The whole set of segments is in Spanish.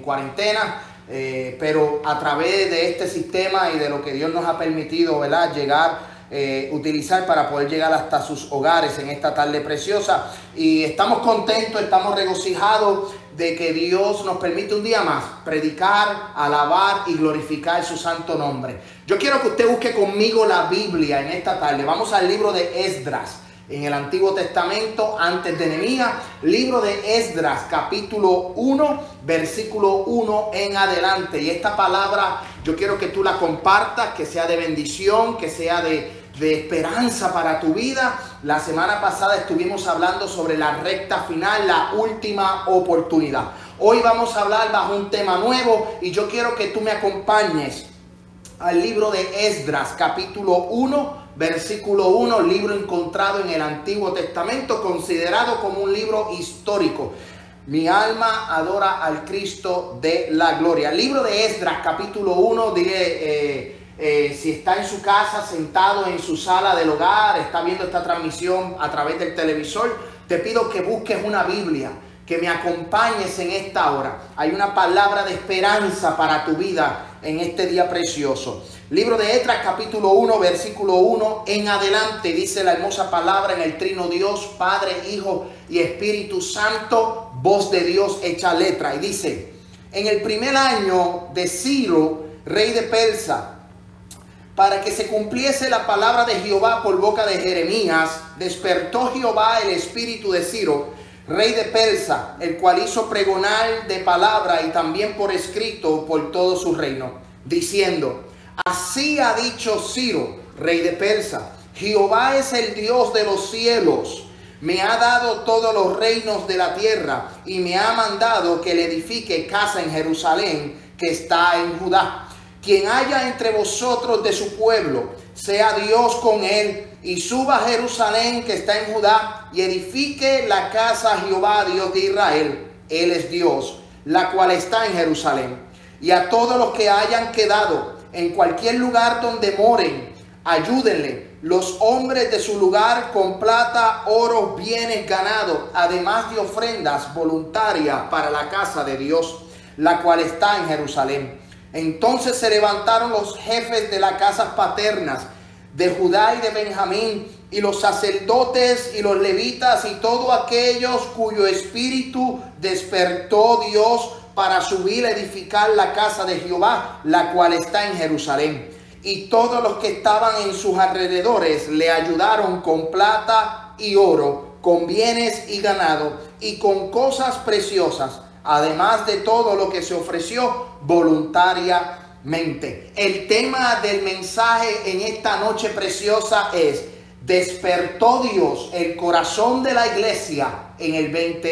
cuarentena, pero a través de este sistema y de lo que Dios nos ha permitido, ¿verdad?, utilizar para poder llegar hasta sus hogares en esta tarde preciosa. Y estamos contentos, estamos regocijados de que Dios nos permite un día más predicar, alabar y glorificar su santo nombre. Yo quiero que usted busque conmigo la Biblia en esta tarde. Vamos al libro de Esdras, en el Antiguo Testamento, antes de Nehemías. Libro de Esdras, capítulo 1, versículo 1 en adelante. Y esta palabra yo quiero que tú la compartas, que sea de bendición, que sea de esperanza para tu vida. La semana pasada estuvimos hablando sobre la recta final, la última oportunidad. Hoy vamos a hablar bajo un tema nuevo y yo quiero que tú me acompañes al libro de Esdras, capítulo 1, versículo 1, libro encontrado en el Antiguo Testamento, considerado como un libro histórico. Mi alma adora al Cristo de la gloria. El libro de Esdras, capítulo 1, si está en su casa, sentado en su sala del hogar, está viendo esta transmisión a través del televisor, te pido que busques una Biblia, que me acompañes en esta hora. Hay una palabra de esperanza para tu vida en este día precioso. Libro de Esdras, capítulo 1, versículo 1 en adelante, dice la hermosa palabra: en el trino Dios, Padre, Hijo y Espíritu Santo, voz de Dios hecha letra. Y dice: en el primer año de Ciro, rey de Persia, para que se cumpliese la palabra de Jehová por boca de Jeremías, despertó Jehová el espíritu de Ciro, rey de Persia, el cual hizo pregonar de palabra y también por escrito por todo su reino, diciendo: así ha dicho Ciro, rey de Persia: Jehová es el Dios de los cielos, me ha dado todos los reinos de la tierra y me ha mandado que le edifique casa en Jerusalén, que está en Judá. Quien haya entre vosotros de su pueblo, sea Dios con él, y suba a Jerusalén, que está en Judá, y edifique la casa a Jehová, Dios de Israel. Él es Dios, la cual está en Jerusalén. Y a todos los que hayan quedado en cualquier lugar donde moren, ayúdenle los hombres de su lugar con plata, oro, bienes ganados, además de ofrendas voluntarias para la casa de Dios, la cual está en Jerusalén. Entonces se levantaron los jefes de las casas paternas de Judá y de Benjamín, y los sacerdotes y los levitas y todos aquellos cuyo espíritu despertó Dios para subir a edificar la casa de Jehová, la cual está en Jerusalén. Y todos los que estaban en sus alrededores le ayudaron con plata y oro, con bienes y ganado, y con cosas preciosas, además de todo lo que se ofreció voluntariamente. El tema del mensaje en esta noche preciosa es: despertó Dios el corazón de la iglesia en el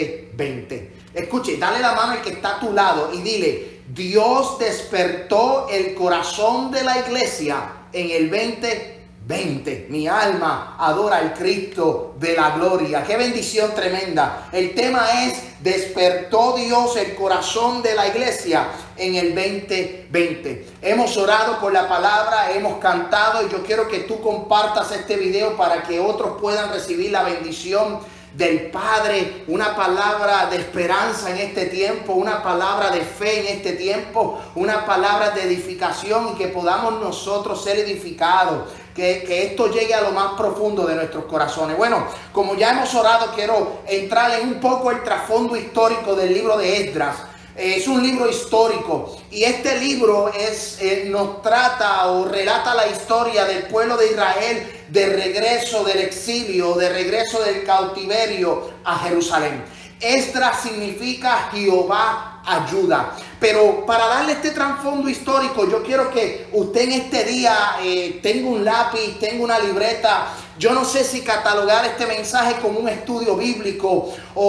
2020. Escuche, dale la mano al que está a tu lado y dile: Dios despertó el corazón de la iglesia en el 2020. Mi alma adora al Cristo de la gloria. Qué bendición tremenda. El tema es: despertó Dios el corazón de la iglesia en el 2020. Hemos orado por la palabra, hemos cantado, y yo quiero que tú compartas este video para que otros puedan recibir la bendición del Padre, una palabra de esperanza en este tiempo, una palabra de fe en este tiempo, una palabra de edificación, y que podamos nosotros ser edificados, que esto llegue a lo más profundo de nuestros corazones. Bueno, como ya hemos orado, quiero entrar en un poco el trasfondo histórico del libro de Esdras. Es un libro histórico, y este libro nos trata o relata la historia del pueblo de Israel de regreso del exilio, de regreso del cautiverio a Jerusalén. Esdras significa Jehová ayuda. Pero para darle este trasfondo histórico, yo quiero que usted en este día tenga un lápiz, tenga una libreta. Yo no sé si catalogar este mensaje como un estudio bíblico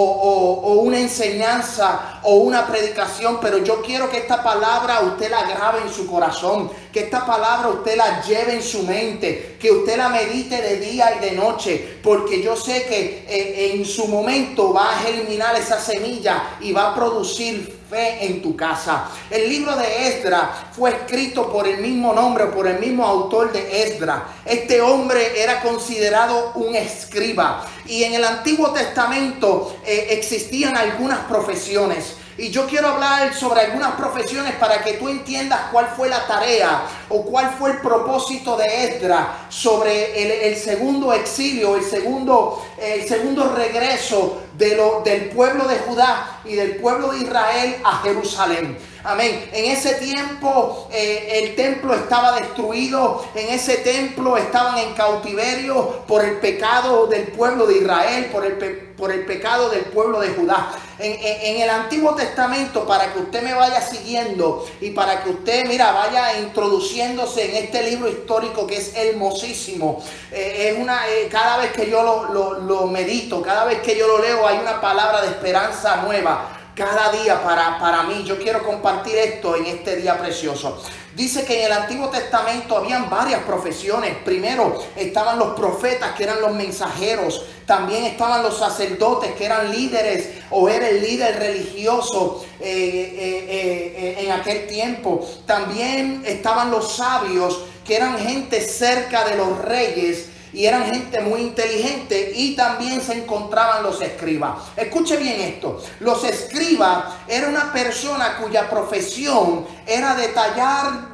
o una enseñanza o una predicación, pero yo quiero que esta palabra usted la grabe en su corazón, que esta palabra usted la lleve en su mente, que usted la medite de día y de noche, porque yo sé que en su momento va a germinar esa semilla y va a producir fe en tu casa. El libro de Esdras fue escrito por el mismo nombre, por el mismo autor de Esdras. Este hombre era considerado un escriba, y en el Antiguo Testamento existían algunas profesiones. Y yo quiero hablar sobre algunas profesiones para que tú entiendas cuál fue la tarea o cuál fue el propósito de Esdras sobre el segundo exilio, el segundo regreso del pueblo de Judá y del pueblo de Israel a Jerusalén. Amén. En ese tiempo el templo estaba destruido. En ese templo estaban en cautiverio por el pecado del pueblo de Israel, por el pecado del pueblo de Judá. En el Antiguo Testamento, para que usted me vaya siguiendo y para que usted, vaya introduciéndose en este libro histórico que es hermosísimo. Cada vez que yo lo medito, cada vez que yo lo leo, hay una palabra de esperanza nueva. Cada día para mí. Yo quiero compartir esto en este día precioso. Dice que en el Antiguo Testamento habían varias profesiones. Primero estaban los profetas, que eran los mensajeros. También estaban los sacerdotes, que eran líderes o era el líder religioso en aquel tiempo. También estaban los sabios, que eran gente cerca de los reyes y eran gente muy inteligente, y también se encontraban los escribas. Escuche bien esto. Los escribas era una persona cuya profesión era detallar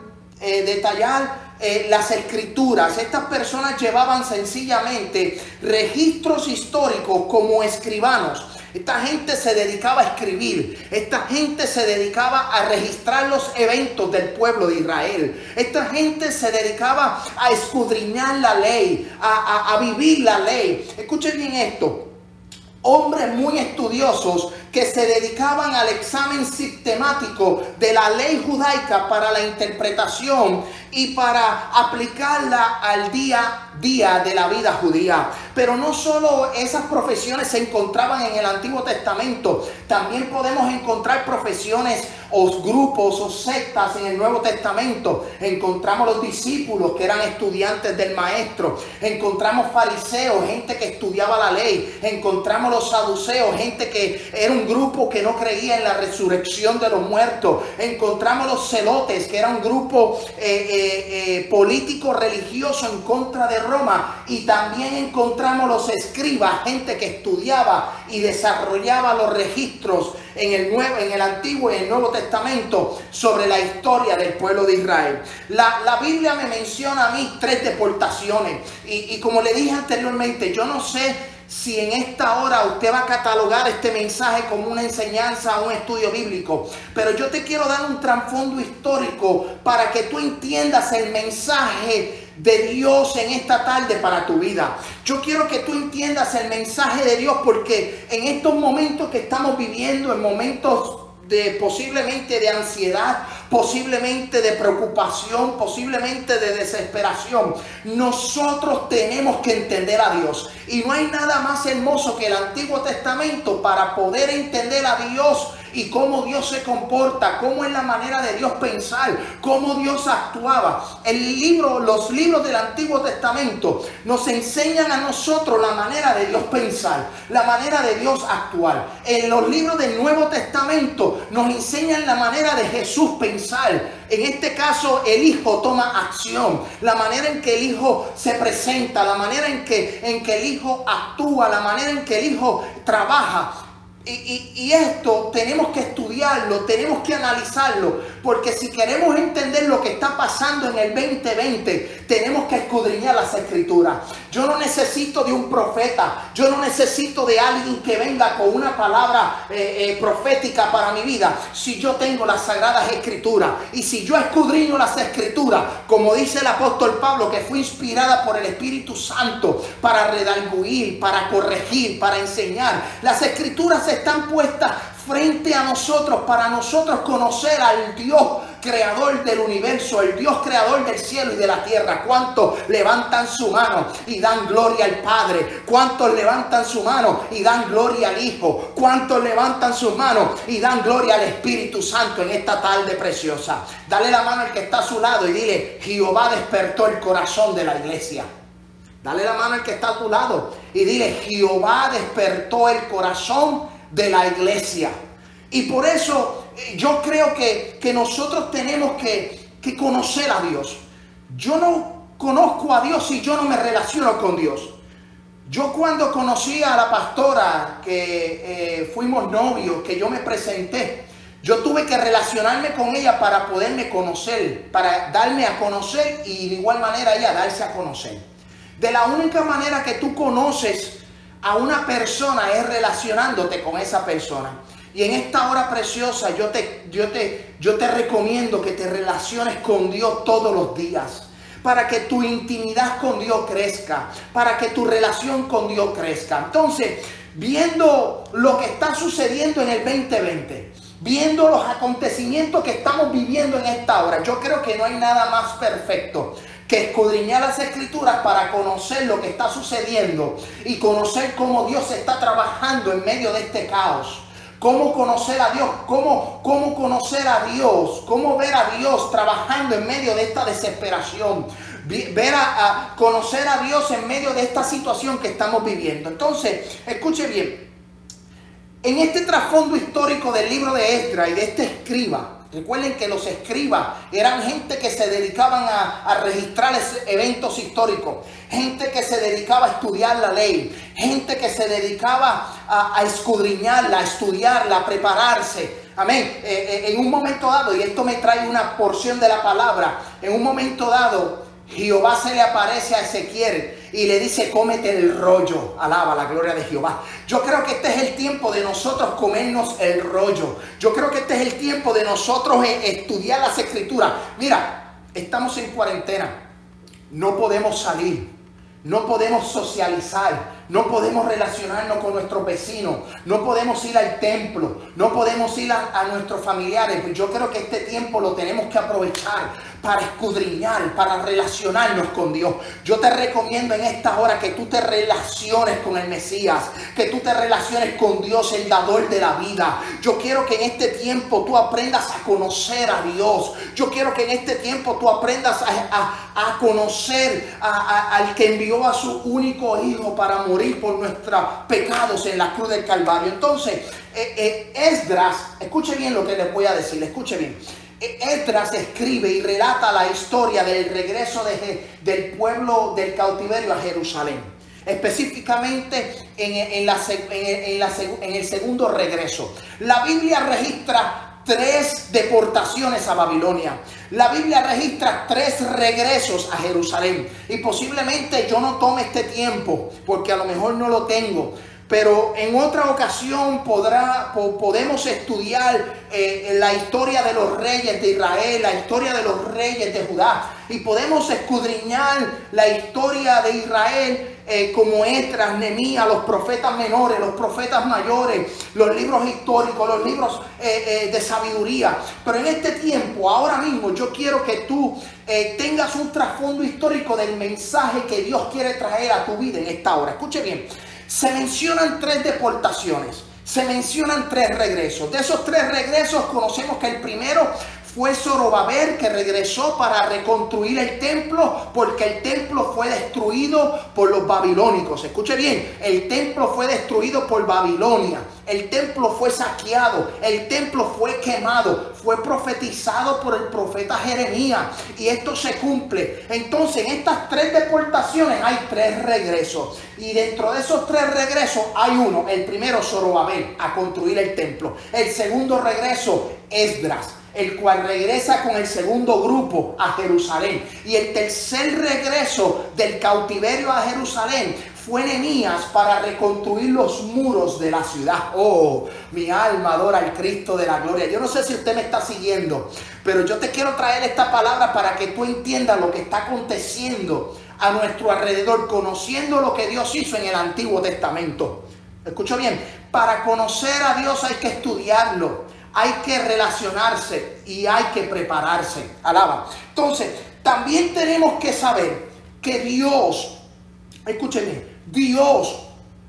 las escrituras. Estas personas llevaban sencillamente registros históricos como escribanos. Esta gente se dedicaba a escribir. Esta gente se dedicaba a registrar los eventos del pueblo de Israel. Esta gente se dedicaba a escudriñar la ley, a vivir la ley. Escuchen bien esto. Hombres muy estudiosos que se dedicaban al examen sistemático de la ley judaica para la interpretación y para aplicarla al día a día de la vida judía. Pero no solo esas profesiones se encontraban en el Antiguo Testamento, también podemos encontrar profesiones o grupos o sectas en el Nuevo Testamento. Encontramos los discípulos, que eran estudiantes del maestro. Encontramos fariseos, gente que estudiaba la ley. Encontramos los saduceos, gente que era un grupo que no creía en la resurrección de los muertos. Encontramos los celotes, que era un grupo político religioso en contra de Roma. Y también encontramos los escribas, gente que estudiaba y desarrollaba los registros en el Antiguo y en el Nuevo Testamento sobre la historia del pueblo de Israel. La Biblia me menciona a mí 3 deportaciones, y como le dije anteriormente, yo no sé si en esta hora usted va a catalogar este mensaje como una enseñanza o un estudio bíblico, pero yo te quiero dar un trasfondo histórico para que tú entiendas el mensaje de Dios en esta tarde para tu vida. Yo quiero que tú entiendas el mensaje de Dios, porque en estos momentos que estamos viviendo, en momentos posiblemente de ansiedad, posiblemente de preocupación, posiblemente de desesperación, nosotros tenemos que entender a Dios. Y no hay nada más hermoso que el Antiguo Testamento para poder entender a Dios y cómo Dios se comporta, cómo es la manera de Dios pensar, cómo Dios actuaba. Los libros del Antiguo Testamento nos enseñan a nosotros la manera de Dios pensar, la manera de Dios actuar. En los libros del Nuevo Testamento nos enseñan la manera de Jesús pensar. En este caso, el Hijo toma acción, la manera en que el Hijo se presenta, la manera en que el Hijo actúa, la manera en que el Hijo trabaja. Y esto tenemos que estudiarlo, tenemos que analizarlo, porque si queremos entender lo que está pasando en el 2020, tenemos que escudriñar las Escrituras. Yo no necesito de un profeta, yo no necesito de alguien que venga con una palabra profética para mi vida, si yo tengo las Sagradas Escrituras. Y si yo escudriño las Escrituras, como dice el apóstol Pablo, que fue inspirada por el Espíritu Santo para redarguir, para corregir, para enseñar, las Escrituras están puestas frente a nosotros para nosotros conocer al Dios creador del universo, el Dios creador del cielo y de la tierra. ¿Cuántos levantan su mano y dan gloria al Padre? ¿Cuántos levantan su mano y dan gloria al Hijo? ¿Cuántos levantan sus manos y dan gloria al Espíritu Santo en esta tarde preciosa? Dale la mano al que está a su lado y dile: Jehová despertó el corazón de la iglesia. Dale la mano al que está a tu lado y dile: Jehová despertó el corazón de la iglesia. Y por eso yo creo que nosotros tenemos que conocer a Dios. Yo no conozco a Dios si yo no me relaciono con Dios. Yo cuando conocí a la pastora, que fuimos novios, que yo me presenté, Yo tuve que relacionarme con ella para poderme conocer, para darme a conocer y de igual manera ella darse a conocer. De la única manera que tú conoces a una persona es relacionándote con esa persona. Y en esta hora preciosa yo te recomiendo que te relaciones con Dios todos los días, para que tu intimidad con Dios crezca, para que tu relación con Dios crezca. Entonces, viendo lo que está sucediendo en el 2020, viendo los acontecimientos que estamos viviendo en esta hora, yo creo que no hay nada más perfecto que escudriñar las Escrituras para conocer lo que está sucediendo y conocer cómo Dios está trabajando en medio de este caos. Cómo conocer a Dios, cómo conocer a Dios, cómo ver a Dios trabajando en medio de esta desesperación. Conocer a Dios en medio de esta situación que estamos viviendo. Entonces, escuche bien. En este trasfondo histórico del libro de Esdras y de este escriba, recuerden que los escribas eran gente que se dedicaban a registrar eventos históricos, gente que se dedicaba a estudiar la ley, gente que se dedicaba a escudriñarla, a estudiarla, a prepararse. Amén. En un momento dado, y esto me trae una porción de la palabra, en un momento dado, Jehová se le aparece a Ezequiel y le dice: cómete el rollo. Alaba la gloria de Jehová. Yo creo que este es el tiempo de nosotros comernos el rollo. Yo creo que este es el tiempo de nosotros estudiar las Escrituras. Mira, estamos en cuarentena. No podemos salir. No podemos socializar. No podemos relacionarnos con nuestros vecinos. No podemos ir al templo. No podemos ir a nuestros familiares. Yo creo que este tiempo lo tenemos que aprovechar para escudriñar, para relacionarnos con Dios. Yo te recomiendo en estas horas que tú te relaciones con el Mesías, que tú te relaciones con Dios, el dador de la vida. Yo quiero que en este tiempo tú aprendas a conocer a Dios. Yo quiero que en este tiempo tú aprendas a conocer al que envió a su único hijo para morir por nuestros pecados en la cruz del Calvario. Entonces, Esdras, escuche bien lo que les voy a decir, escuche bien. Esdras escribe y relata la historia del regreso del pueblo del cautiverio a Jerusalén. Específicamente en el segundo regreso. La Biblia registra 3 deportaciones a Babilonia. La Biblia registra 3 regresos a Jerusalén. Y posiblemente yo no tome este tiempo, porque a lo mejor no lo tengo. Pero en otra ocasión podemos estudiar la historia de los reyes de Israel, la historia de los reyes de Judá. Y podemos escudriñar la historia de Israel como Esdras, Nehemías, los profetas menores, los profetas mayores, los libros históricos, los libros de sabiduría. Pero en este tiempo, ahora mismo, yo quiero que tú tengas un trasfondo histórico del mensaje que Dios quiere traer a tu vida en esta hora. Escuche bien. Se mencionan 3 deportaciones, se mencionan 3 regresos. De esos 3 regresos conocemos que el primero fue Zorobabel, que regresó para reconstruir el templo, porque el templo fue destruido por los babilónicos. Escuche bien, el templo fue destruido por Babilonia, el templo fue saqueado, el templo fue quemado, fue profetizado por el profeta Jeremías, y esto se cumple. Entonces, en estas 3 deportaciones hay 3 regresos, y dentro de esos 3 regresos hay uno. El primero, Zorobabel, a construir el templo. El segundo regreso, Esdras, el cual regresa con el segundo grupo a Jerusalén. Y el tercer regreso del cautiverio a Jerusalén fue Nehemías para reconstruir los muros de la ciudad. Oh, mi alma adora al Cristo de la gloria. Yo no sé si usted me está siguiendo, pero yo te quiero traer esta palabra para que tú entiendas lo que está aconteciendo a nuestro alrededor, conociendo lo que Dios hizo en el Antiguo Testamento. Escucha bien, para conocer a Dios hay que estudiarlo, hay que relacionarse y hay que prepararse. Alaba. Entonces, también tenemos que saber que Dios, escúcheme, Dios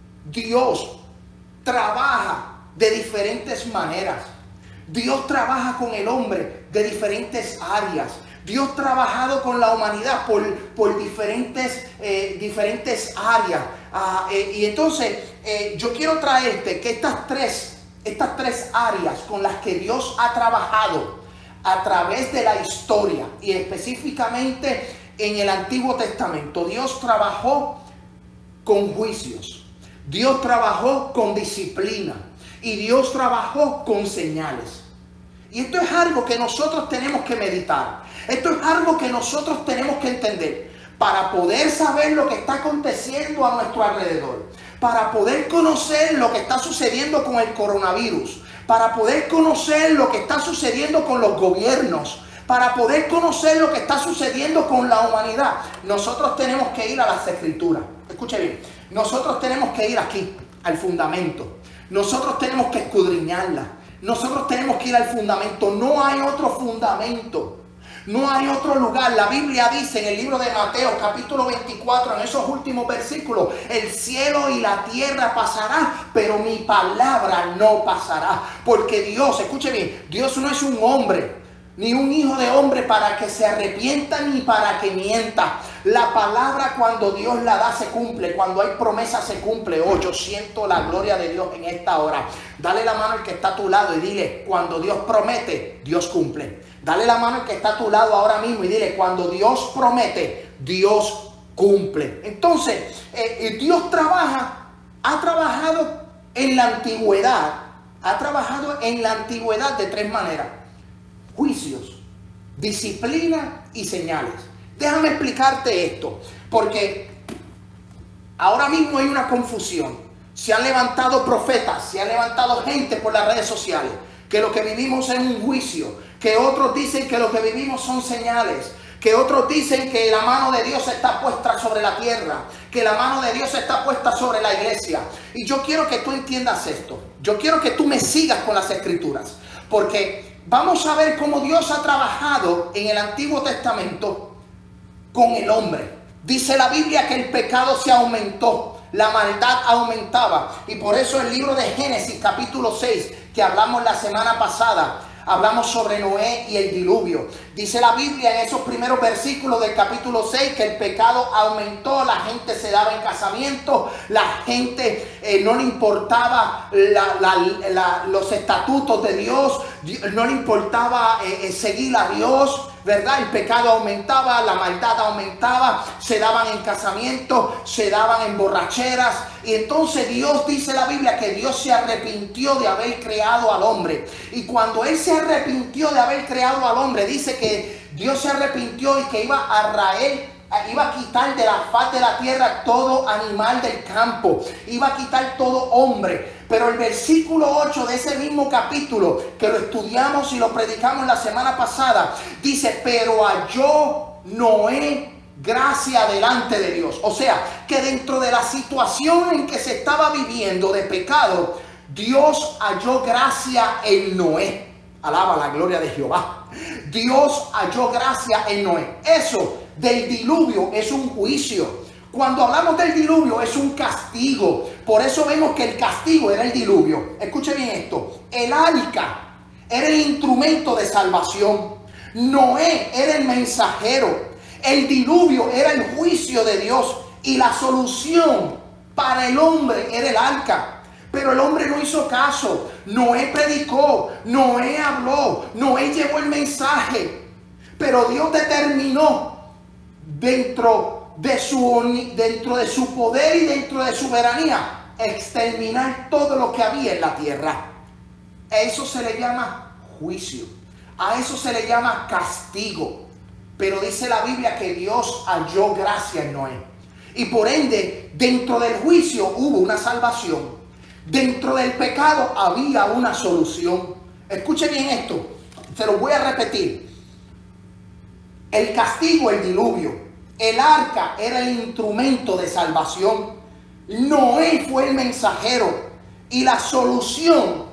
trabaja de diferentes maneras. Dios trabaja con el hombre de diferentes áreas. Dios ha trabajado con la humanidad por diferentes áreas. Y entonces, yo quiero traerte que estas tres áreas con las que Dios ha trabajado a través de la historia, y específicamente en el Antiguo Testamento, Dios trabajó con juicios, Dios trabajó con disciplina y Dios trabajó con señales. Y esto es algo que nosotros tenemos que meditar. Esto es algo que nosotros tenemos que entender para poder saber lo que está aconteciendo a nuestro alrededor, para poder conocer lo que está sucediendo con el coronavirus, para poder conocer lo que está sucediendo con los gobiernos, para poder conocer lo que está sucediendo con la humanidad. Nosotros tenemos que ir a las Escrituras. Escuche bien, nosotros tenemos que ir aquí, al fundamento. Nosotros tenemos que escudriñarla. Nosotros tenemos que ir al fundamento. No hay otro fundamento. No hay otro lugar. La Biblia dice en el libro de Mateo, capítulo 24, en esos últimos versículos: el cielo y la tierra pasarán, pero mi palabra no pasará. Porque Dios, escuche bien, Dios no es un hombre, ni un hijo de hombre para que se arrepienta, ni para que mienta. La palabra, cuando Dios la da, se cumple. Cuando hay promesa, se cumple. Oh, yo siento la gloria de Dios en esta hora. Dale la mano al que está a tu lado y dile: cuando Dios promete, Dios cumple. Dale la mano al que está a tu lado ahora mismo y dile: cuando Dios promete, Dios cumple. Entonces, Dios ha trabajado en la antigüedad. Ha trabajado en la antigüedad de tres maneras: juicios, disciplina y señales. Déjame explicarte esto, porque ahora mismo hay una confusión. Se han levantado profetas, se han levantado gente por las redes sociales, que lo que vivimos es un juicio, que otros dicen que lo que vivimos son señales, que otros dicen que la mano de Dios está puesta sobre la tierra, que la mano de Dios está puesta sobre la iglesia. Y yo quiero que tú entiendas esto. Yo quiero que tú me sigas con las Escrituras, porque vamos a ver cómo Dios ha trabajado en el Antiguo Testamento con el hombre. Dice la Biblia que el pecado se aumentó, la maldad aumentaba. Y por eso el libro de Génesis capítulo 6, que hablamos la semana pasada, hablamos sobre Noé y el diluvio. Dice la Biblia en esos primeros versículos del capítulo 6 que el pecado aumentó, la gente se daba en casamiento, la gente no le importaba los estatutos de Dios, no le importaba seguir a Dios, ¿verdad? El pecado aumentaba, la maldad aumentaba, se daban en casamiento, se daban en borracheras. Y entonces Dios, dice la Biblia, que Dios se arrepintió de haber creado al hombre. Y cuando Él se arrepintió de haber creado al hombre, dice que Dios se arrepintió y que iba a quitar de la faz de la tierra todo animal del campo, iba a quitar todo hombre. Pero el versículo 8 de ese mismo capítulo, que lo estudiamos y lo predicamos la semana pasada, dice: pero halló Noé gracia delante de Dios. O sea, que dentro de la situación en que se estaba viviendo de pecado, Dios halló gracia en Noé. Alaba la gloria de Jehová. Dios halló gracia en Noé. Eso del diluvio es un juicio. Cuando hablamos del diluvio es un castigo. Por eso vemos que el castigo era el diluvio. Escuche bien esto. El arca era el instrumento de salvación. Noé era el mensajero. El diluvio era el juicio de Dios. Y la solución para el hombre era el arca. Pero el hombre no hizo caso. Noé predicó, Noé habló, Noé llevó el mensaje. Pero Dios determinó dentro de su poder y dentro de su soberanía exterminar todo lo que había en la tierra. A eso se le llama juicio. A eso se le llama castigo. Pero dice la Biblia que Dios halló gracia en Noé. Y por ende, dentro del juicio hubo una salvación. Dentro del pecado había una solución. Escuche bien esto, se lo voy a repetir. El castigo, el diluvio. El arca era el instrumento de salvación. Noé fue el mensajero. Y la solución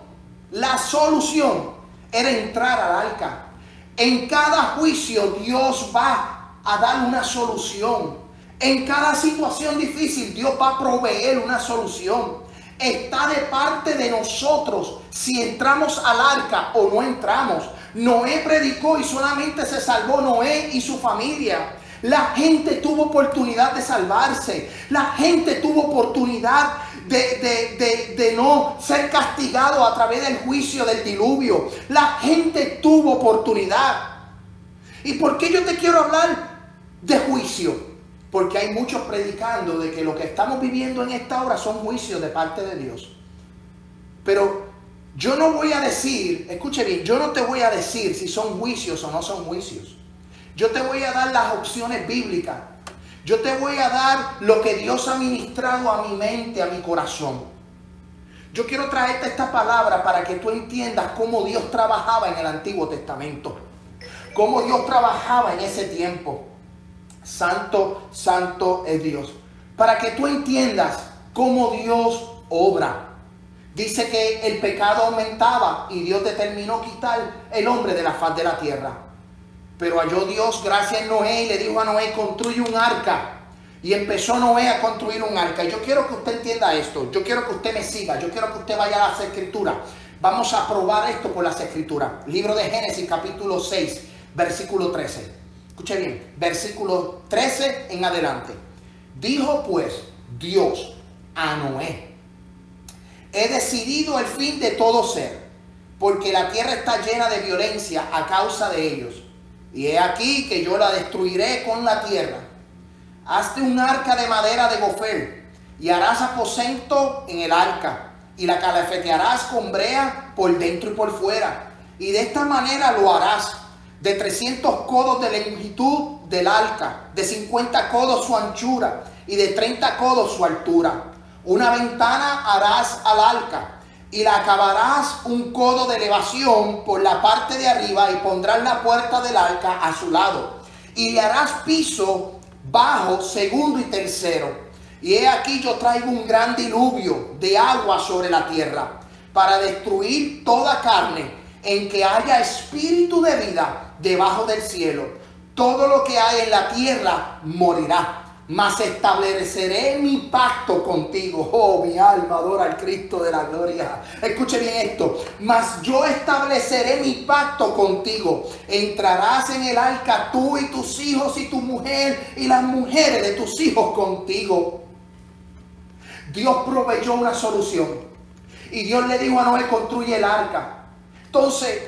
era entrar al arca. En cada juicio Dios va a dar una solución. En cada situación difícil Dios va a proveer una solución. Está de parte de nosotros si entramos al arca o no entramos. Noé predicó y solamente se salvó Noé y su familia. La gente tuvo oportunidad de salvarse. La gente tuvo oportunidad de no ser castigado a través del juicio del diluvio. La gente tuvo oportunidad. ¿Y por qué yo te quiero hablar de juicio? Porque hay muchos predicando de que lo que estamos viviendo en esta hora son juicios de parte de Dios. Pero Yo no voy a decir, escuche bien, yo no te voy a decir si son juicios o no son juicios. Yo te voy a dar las opciones bíblicas. Yo te voy a dar lo que Dios ha ministrado a mi mente, a mi corazón. Yo quiero traerte esta palabra para que tú entiendas cómo Dios trabajaba en el Antiguo Testamento. Cómo Dios trabajaba en ese tiempo. Santo, santo es Dios. Para que tú entiendas cómo Dios obra. Dice que el pecado aumentaba y Dios determinó quitar el hombre de la faz de la tierra. Pero halló Dios gracia en Noé y le dijo a Noé: construye un arca. Y empezó Noé a construir un arca. Y yo quiero que usted entienda esto. Yo quiero que usted me siga. Yo quiero que usted vaya a las Escrituras. Vamos a probar esto por las Escrituras. Libro de Génesis, capítulo 6, versículo 13. Escuche bien. Versículo 13 en adelante. Dijo pues Dios a Noé: he decidido el fin de todo ser, porque la tierra está llena de violencia a causa de ellos. Y he aquí que yo la destruiré con la tierra. Hazte un arca de madera de gofel, y harás aposento en el arca, y la calafetearás con brea por dentro y por fuera. Y de esta manera lo harás: de 300 codos de longitud del arca, de 50 codos su anchura, y de 30 codos su altura. Una ventana harás al arca, y la acabarás un codo de elevación por la parte de arriba, y pondrás la puerta del arca a su lado. Y le harás piso bajo, segundo y tercero. Y he aquí yo traigo un gran diluvio de agua sobre la tierra, para destruir toda carne en que haya espíritu de vida debajo del cielo. Todo lo que hay en la tierra morirá. Mas estableceré mi pacto contigo. Oh, mi alma adora al Cristo de la gloria. Escuche bien esto. Mas yo estableceré mi pacto contigo. Entrarás en el arca tú y tus hijos y tu mujer y las mujeres de tus hijos contigo. Dios proveyó una solución. Y Dios le dijo a Noé: construye el arca. Entonces,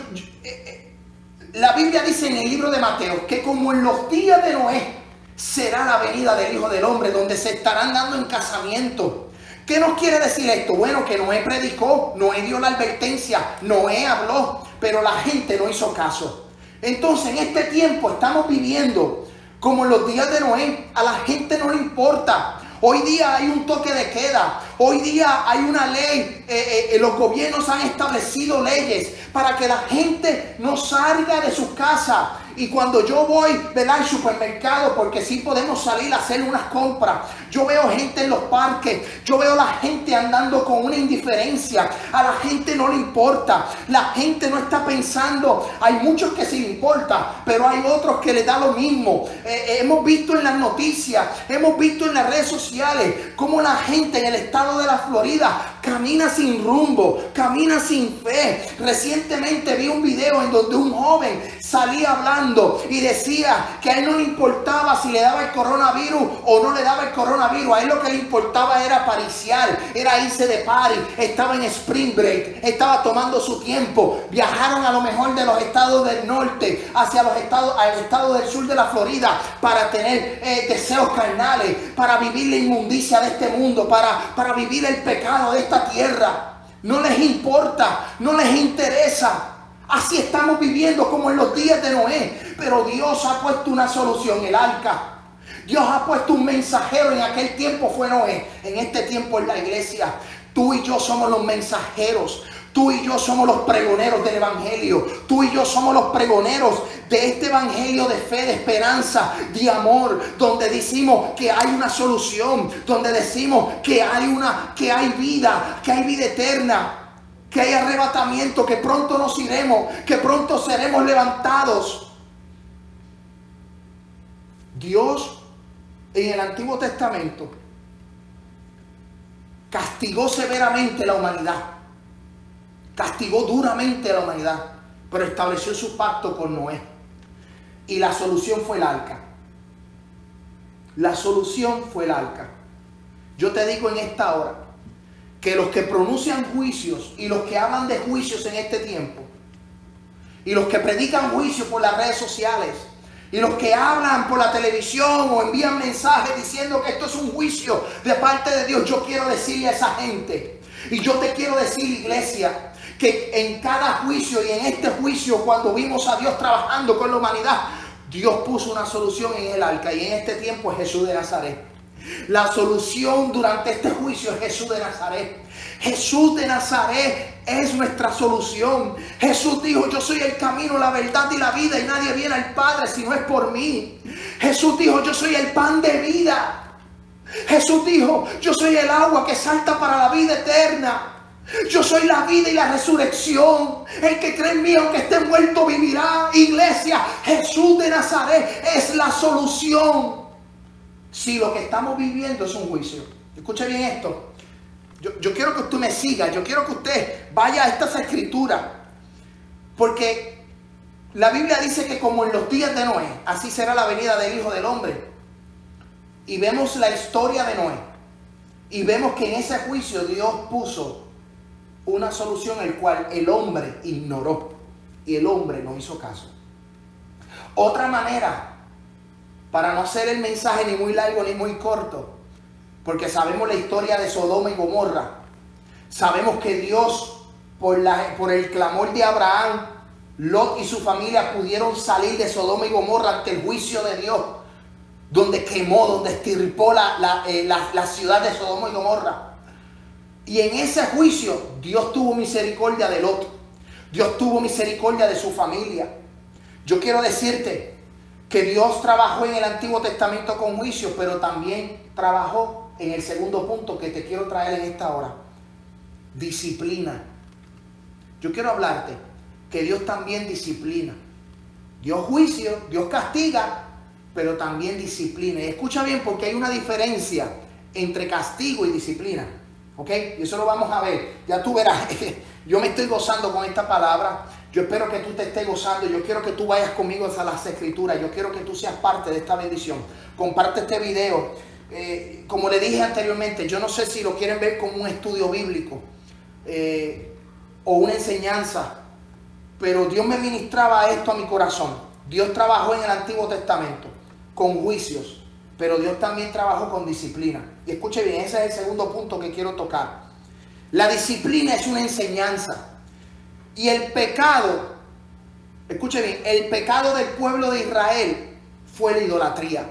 la Biblia dice en el libro de Mateo que como en los días de Noé será la venida del Hijo del Hombre, donde se estarán dando en casamiento. ¿Qué nos quiere decir esto? Bueno, que Noé predicó, Noé dio la advertencia, Noé habló, pero la gente no hizo caso. Entonces, en este tiempo estamos viviendo como en los días de Noé. A la gente no le importa. Hoy día hay un toque de queda. Hoy día hay una ley. Los gobiernos han establecido leyes para que la gente no salga de sus casas. Y cuando yo voy, ¿verdad?, al supermercado, porque sí podemos salir a hacer unas compras, yo veo gente en los parques, yo veo a la gente andando con una indiferencia. A la gente no le importa, la gente no está pensando. Hay muchos que sí le importa, pero hay otros que le da lo mismo. Hemos visto en las noticias, hemos visto en las redes sociales cómo la gente en el estado de la Florida camina sin rumbo, camina sin fe. Recientemente vi un video en donde un joven salía hablando y decía que a él no le importaba si le daba el coronavirus o no le daba el coronavirus. A él lo que le importaba era pariciar, era irse de party. Estaba en spring break, estaba tomando su tiempo. Viajaron a lo mejor de los estados del norte hacia los estados, al estado del sur de la Florida, para tener deseos carnales, para vivir la inmundicia de este mundo, para vivir el pecado de esta tierra. No les importa, no les interesa. Así estamos viviendo como en los días de Noé. Pero Dios ha puesto una solución: el arca. Dios ha puesto un mensajero. En aquel tiempo fue Noé, en este tiempo es la iglesia. Tú y yo somos los mensajeros. Tú y yo somos los pregoneros del evangelio. Tú y yo somos los pregoneros de este evangelio de fe, de esperanza, de amor, donde decimos que hay una solución, donde decimos que hay vida eterna, que hay arrebatamiento, que pronto nos iremos, que pronto seremos levantados. Dios en el Antiguo Testamento castigó severamente la humanidad. Castigó duramente a la humanidad, pero estableció su pacto con Noé. Y la solución fue el arca. La solución fue el arca. Yo te digo en esta hora que los que pronuncian juicios y los que hablan de juicios en este tiempo, y los que predican juicios por las redes sociales, y los que hablan por la televisión o envían mensajes diciendo que esto es un juicio de parte de Dios, yo quiero decirle a esa gente, y yo te quiero decir, iglesia, que en cada juicio y en este juicio, cuando vimos a Dios trabajando con la humanidad, Dios puso una solución en el arca, y en este tiempo es Jesús de Nazaret. La solución durante este juicio es Jesús de Nazaret. Jesús de Nazaret es nuestra solución. Jesús dijo: yo soy el camino, la verdad y la vida, y nadie viene al Padre si no es por mí. Jesús dijo: yo soy el pan de vida. Jesús dijo: yo soy el agua que salta para la vida eterna. Yo soy la vida y la resurrección. El que cree en mí, aunque esté muerto, vivirá. Iglesia, Jesús de Nazaret es la solución. Si lo que estamos viviendo es un juicio, escuche bien esto. Yo quiero que usted me siga. Yo quiero que usted vaya a estas escrituras, porque la Biblia dice que como en los días de Noé, así será la venida del Hijo del Hombre. Y vemos la historia de Noé, y vemos que en ese juicio Dios puso una solución, el cual el hombre ignoró, y el hombre no hizo caso. Otra manera, para no hacer el mensaje ni muy largo ni muy corto, porque sabemos la historia de Sodoma y Gomorra. Sabemos que Dios, por el clamor de Abraham, Lot y su familia pudieron salir de Sodoma y Gomorra ante el juicio de Dios, donde quemó, donde estirpó la ciudad de Sodoma y Gomorra. Y en ese juicio Dios tuvo misericordia de Lot. Dios tuvo misericordia de su familia. Yo quiero decirte que Dios trabajó en el Antiguo Testamento con juicios, pero también trabajó en el segundo punto que te quiero traer en esta hora: disciplina. Yo quiero hablarte que Dios también disciplina. Dios juicio, Dios castiga, pero también disciplina. Y escucha bien, porque hay una diferencia entre castigo y disciplina. ¿Ok? Y eso lo vamos a ver. Ya tú verás. Yo me estoy gozando con esta palabra. Yo espero que tú te estés gozando. Yo quiero que tú vayas conmigo a las escrituras. Yo quiero que tú seas parte de esta bendición. Comparte este video. Como le dije anteriormente, yo no sé si lo quieren ver como un estudio bíblico o una enseñanza, pero Dios me ministraba esto a mi corazón. Dios trabajó en el Antiguo Testamento con juicios, pero Dios también trabajó con disciplina. Y escuche bien, ese es el segundo punto que quiero tocar. La disciplina es una enseñanza. Y el pecado, escuche bien, el pecado del pueblo de Israel fue la idolatría.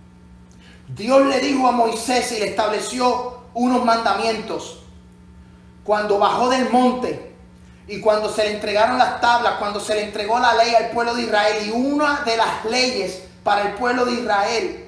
Dios le dijo a Moisés y le estableció unos mandamientos cuando bajó del monte, y cuando se le entregaron las tablas, cuando se le entregó la ley al pueblo de Israel. Y una de las leyes para el pueblo de Israel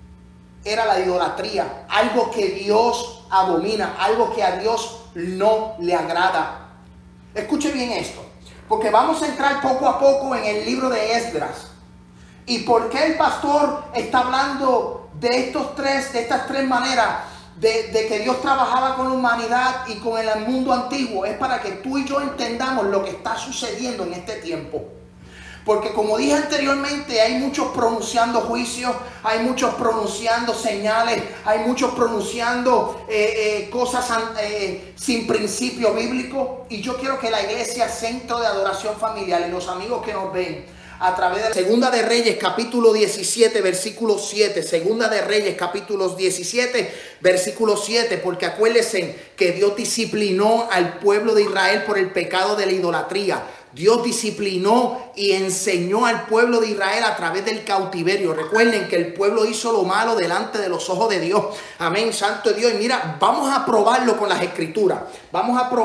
era la idolatría, algo que Dios abomina, algo que a Dios no le agrada. Escuche bien esto, porque vamos a entrar poco a poco en el libro de Esdras. ¿Y por qué el pastor está hablando de estas tres maneras de que Dios trabajaba con la humanidad y con el mundo antiguo? Es para que tú y yo entendamos lo que está sucediendo en este tiempo. Porque como dije anteriormente, hay muchos pronunciando juicios, hay muchos pronunciando señales, hay muchos pronunciando cosas sin principio bíblico. Y yo quiero que la iglesia, centro de adoración familiar, y los amigos que nos ven a través de Segunda de Reyes capítulo 17 versículo 7, Segunda de Reyes capítulo 17 versículo 7, porque acuérdense que Dios disciplinó al pueblo de Israel por el pecado de la idolatría. Dios disciplinó y enseñó al pueblo de Israel a través del cautiverio. Recuerden que el pueblo hizo lo malo delante de los ojos de Dios. Amén, santo Dios. Y mira, vamos a probarlo con las escrituras. Vamos a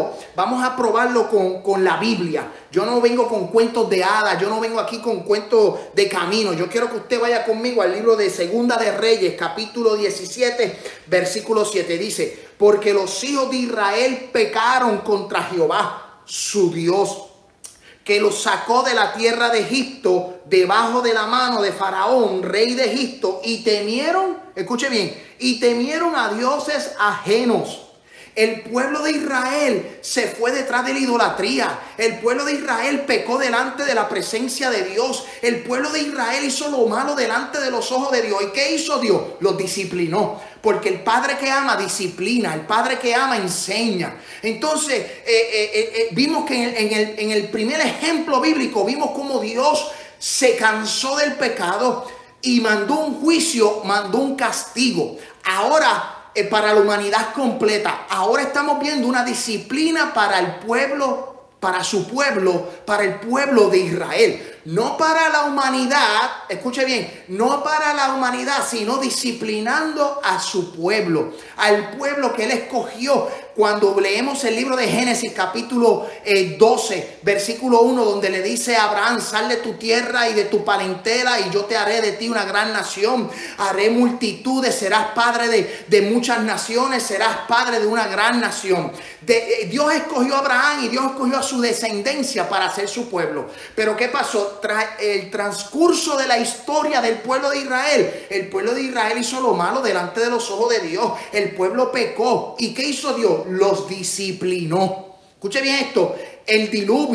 probarlo con la Biblia. Yo no vengo con cuentos de hadas. Yo no vengo aquí con cuentos de camino. Yo quiero que usted vaya conmigo al libro de Segunda de Reyes, capítulo 17, versículo 7. Dice: porque los hijos de Israel pecaron contra Jehová, su Dios, que los sacó de la tierra de Egipto, debajo de la mano de Faraón, rey de Egipto, y temieron, escuche bien, y temieron a dioses ajenos. El pueblo de Israel se fue detrás de la idolatría. El pueblo de Israel pecó delante de la presencia de Dios. El pueblo de Israel hizo lo malo delante de los ojos de Dios. ¿Y qué hizo Dios? Los disciplinó. Porque el padre que ama disciplina, el padre que ama enseña. Entonces, vimos que en el primer ejemplo bíblico, vimos cómo Dios se cansó del pecado y mandó un juicio, mandó un castigo. Ahora, para la humanidad completa. Ahora estamos viendo una disciplina para el pueblo, para su pueblo, para el pueblo de Israel. No para la humanidad, escuche bien, no para la humanidad, sino disciplinando a su pueblo, al pueblo que él escogió. Cuando leemos el libro de Génesis capítulo 12, versículo 1, donde le dice a Abraham: sal de tu tierra y de tu parentela y yo te haré de ti una gran nación. Haré multitudes, serás padre de muchas naciones, serás padre de una gran nación. Dios escogió a Abraham y Dios escogió a su descendencia para ser su pueblo. Pero ¿qué pasó? Tras el transcurso de la historia del pueblo de Israel, el pueblo de Israel hizo lo malo delante de los ojos de Dios. El pueblo pecó. ¿Y qué hizo Dios? Los disciplinó. Escuche bien esto. El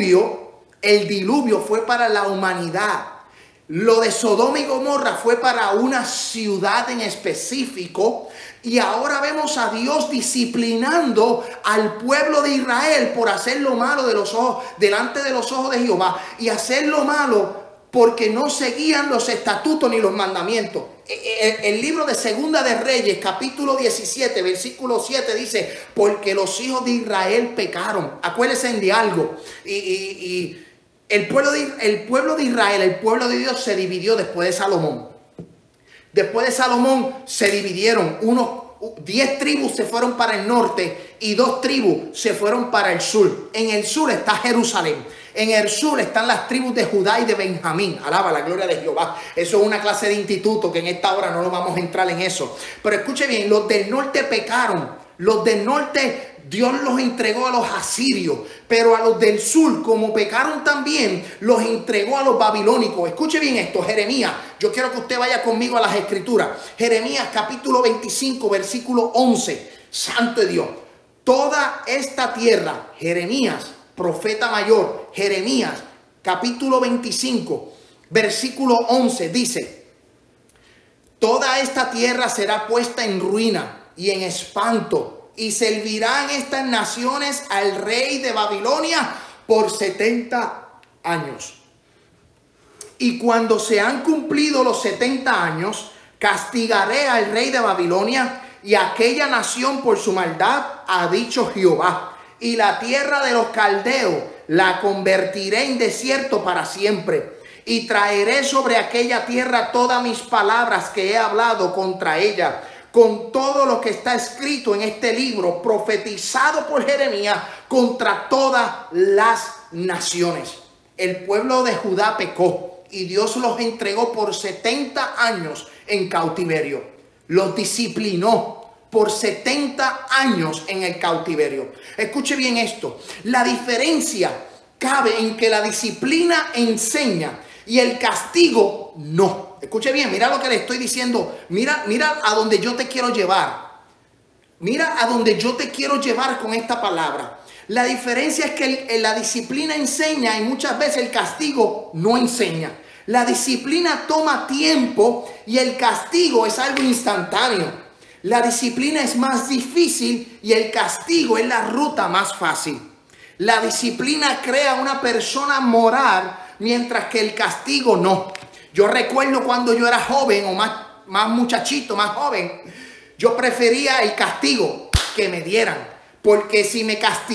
diluvio fue para la humanidad. Lo de Sodoma y Gomorra fue para una ciudad en específico. Y ahora vemos a Dios disciplinando al pueblo de Israel por hacer lo malo delante de los ojos de Jehová. Y hacer lo malo porque no seguían los estatutos ni los mandamientos. El libro de Segunda de Reyes, capítulo 17, versículo 7 dice: porque los hijos de Israel pecaron. Acuérdense de algo. El pueblo de Israel, el pueblo de Dios, se dividió después de Salomón. Después de Salomón se dividieron. 10 tribus se fueron para el norte y 2 tribus se fueron para el sur. En el sur está Jerusalén. En el sur están las tribus de Judá y de Benjamín. Alaba la gloria de Jehová. Eso es una clase de instituto que en esta hora no lo vamos a entrar en eso. Pero escuche bien, los del norte pecaron. Los del norte Dios los entregó a los asirios. Pero a los del sur, como pecaron también, los entregó a los babilónicos. Escuche bien esto, Jeremías. Yo quiero que usted vaya conmigo a las escrituras. Jeremías capítulo 25, versículo 11. Santo de Dios. Toda esta tierra, Jeremías, profeta mayor, Jeremías, capítulo 25, versículo 11, dice: toda esta tierra será puesta en ruina y en espanto, y servirán estas naciones al rey de Babilonia por 70 años. Y cuando se han cumplido los 70 años, castigaré al rey de Babilonia y a aquella nación por su maldad, ha dicho Jehová. Y la tierra de los caldeos la convertiré en desierto para siempre. Y traeré sobre aquella tierra todas mis palabras que he hablado contra ella, con todo lo que está escrito en este libro, profetizado por Jeremías, contra todas las naciones. El pueblo de Judá pecó y Dios los entregó por 70 años en cautiverio. Los disciplinó por 70 años en el cautiverio. Escuche bien esto. La diferencia cabe en que la disciplina enseña y el castigo no. Escuche bien, mira lo que le estoy diciendo. Mira a donde yo te quiero llevar. Mira a donde yo te quiero llevar con esta palabra. La diferencia es que la disciplina enseña y muchas veces el castigo no enseña. La disciplina toma tiempo y el castigo es algo instantáneo. La disciplina es más difícil y el castigo es la ruta más fácil. La disciplina crea una persona moral, mientras que el castigo no. Yo recuerdo cuando yo era joven o más muchachito, más joven, yo prefería el castigo que me dieran. Porque si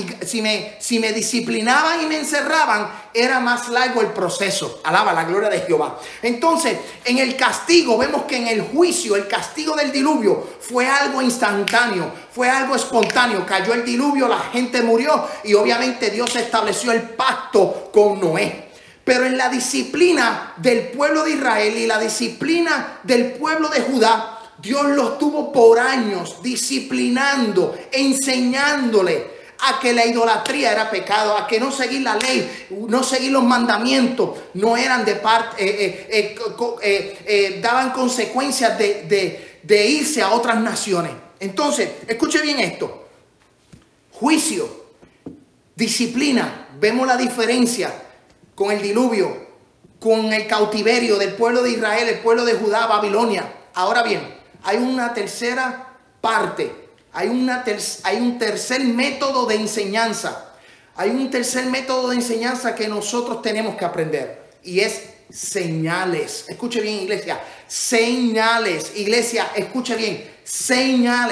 me disciplinaban y me encerraban, era más largo el proceso. Alaba la gloria de Jehová. Entonces, en el castigo, vemos que en el juicio, el castigo del diluvio fue algo instantáneo, fue algo espontáneo. Cayó el diluvio, la gente murió y obviamente Dios estableció el pacto con Noé. Pero en la disciplina del pueblo de Israel y la disciplina del pueblo de Judá, Dios los tuvo por años disciplinando, enseñándole a que la idolatría era pecado, a que no seguir la ley, no seguir los mandamientos, no eran de parte, daban consecuencias de irse a otras naciones. Entonces, escuche bien esto: juicio, disciplina. Vemos la diferencia con el diluvio, con el cautiverio del pueblo de Israel, el pueblo de Judá, Babilonia. Ahora bien, hay una tercera parte, hay un tercer método de enseñanza. Hay un tercer método de enseñanza que nosotros tenemos que aprender y es señales. Escuche bien, iglesia, señales. Iglesia, escuche bien, señales.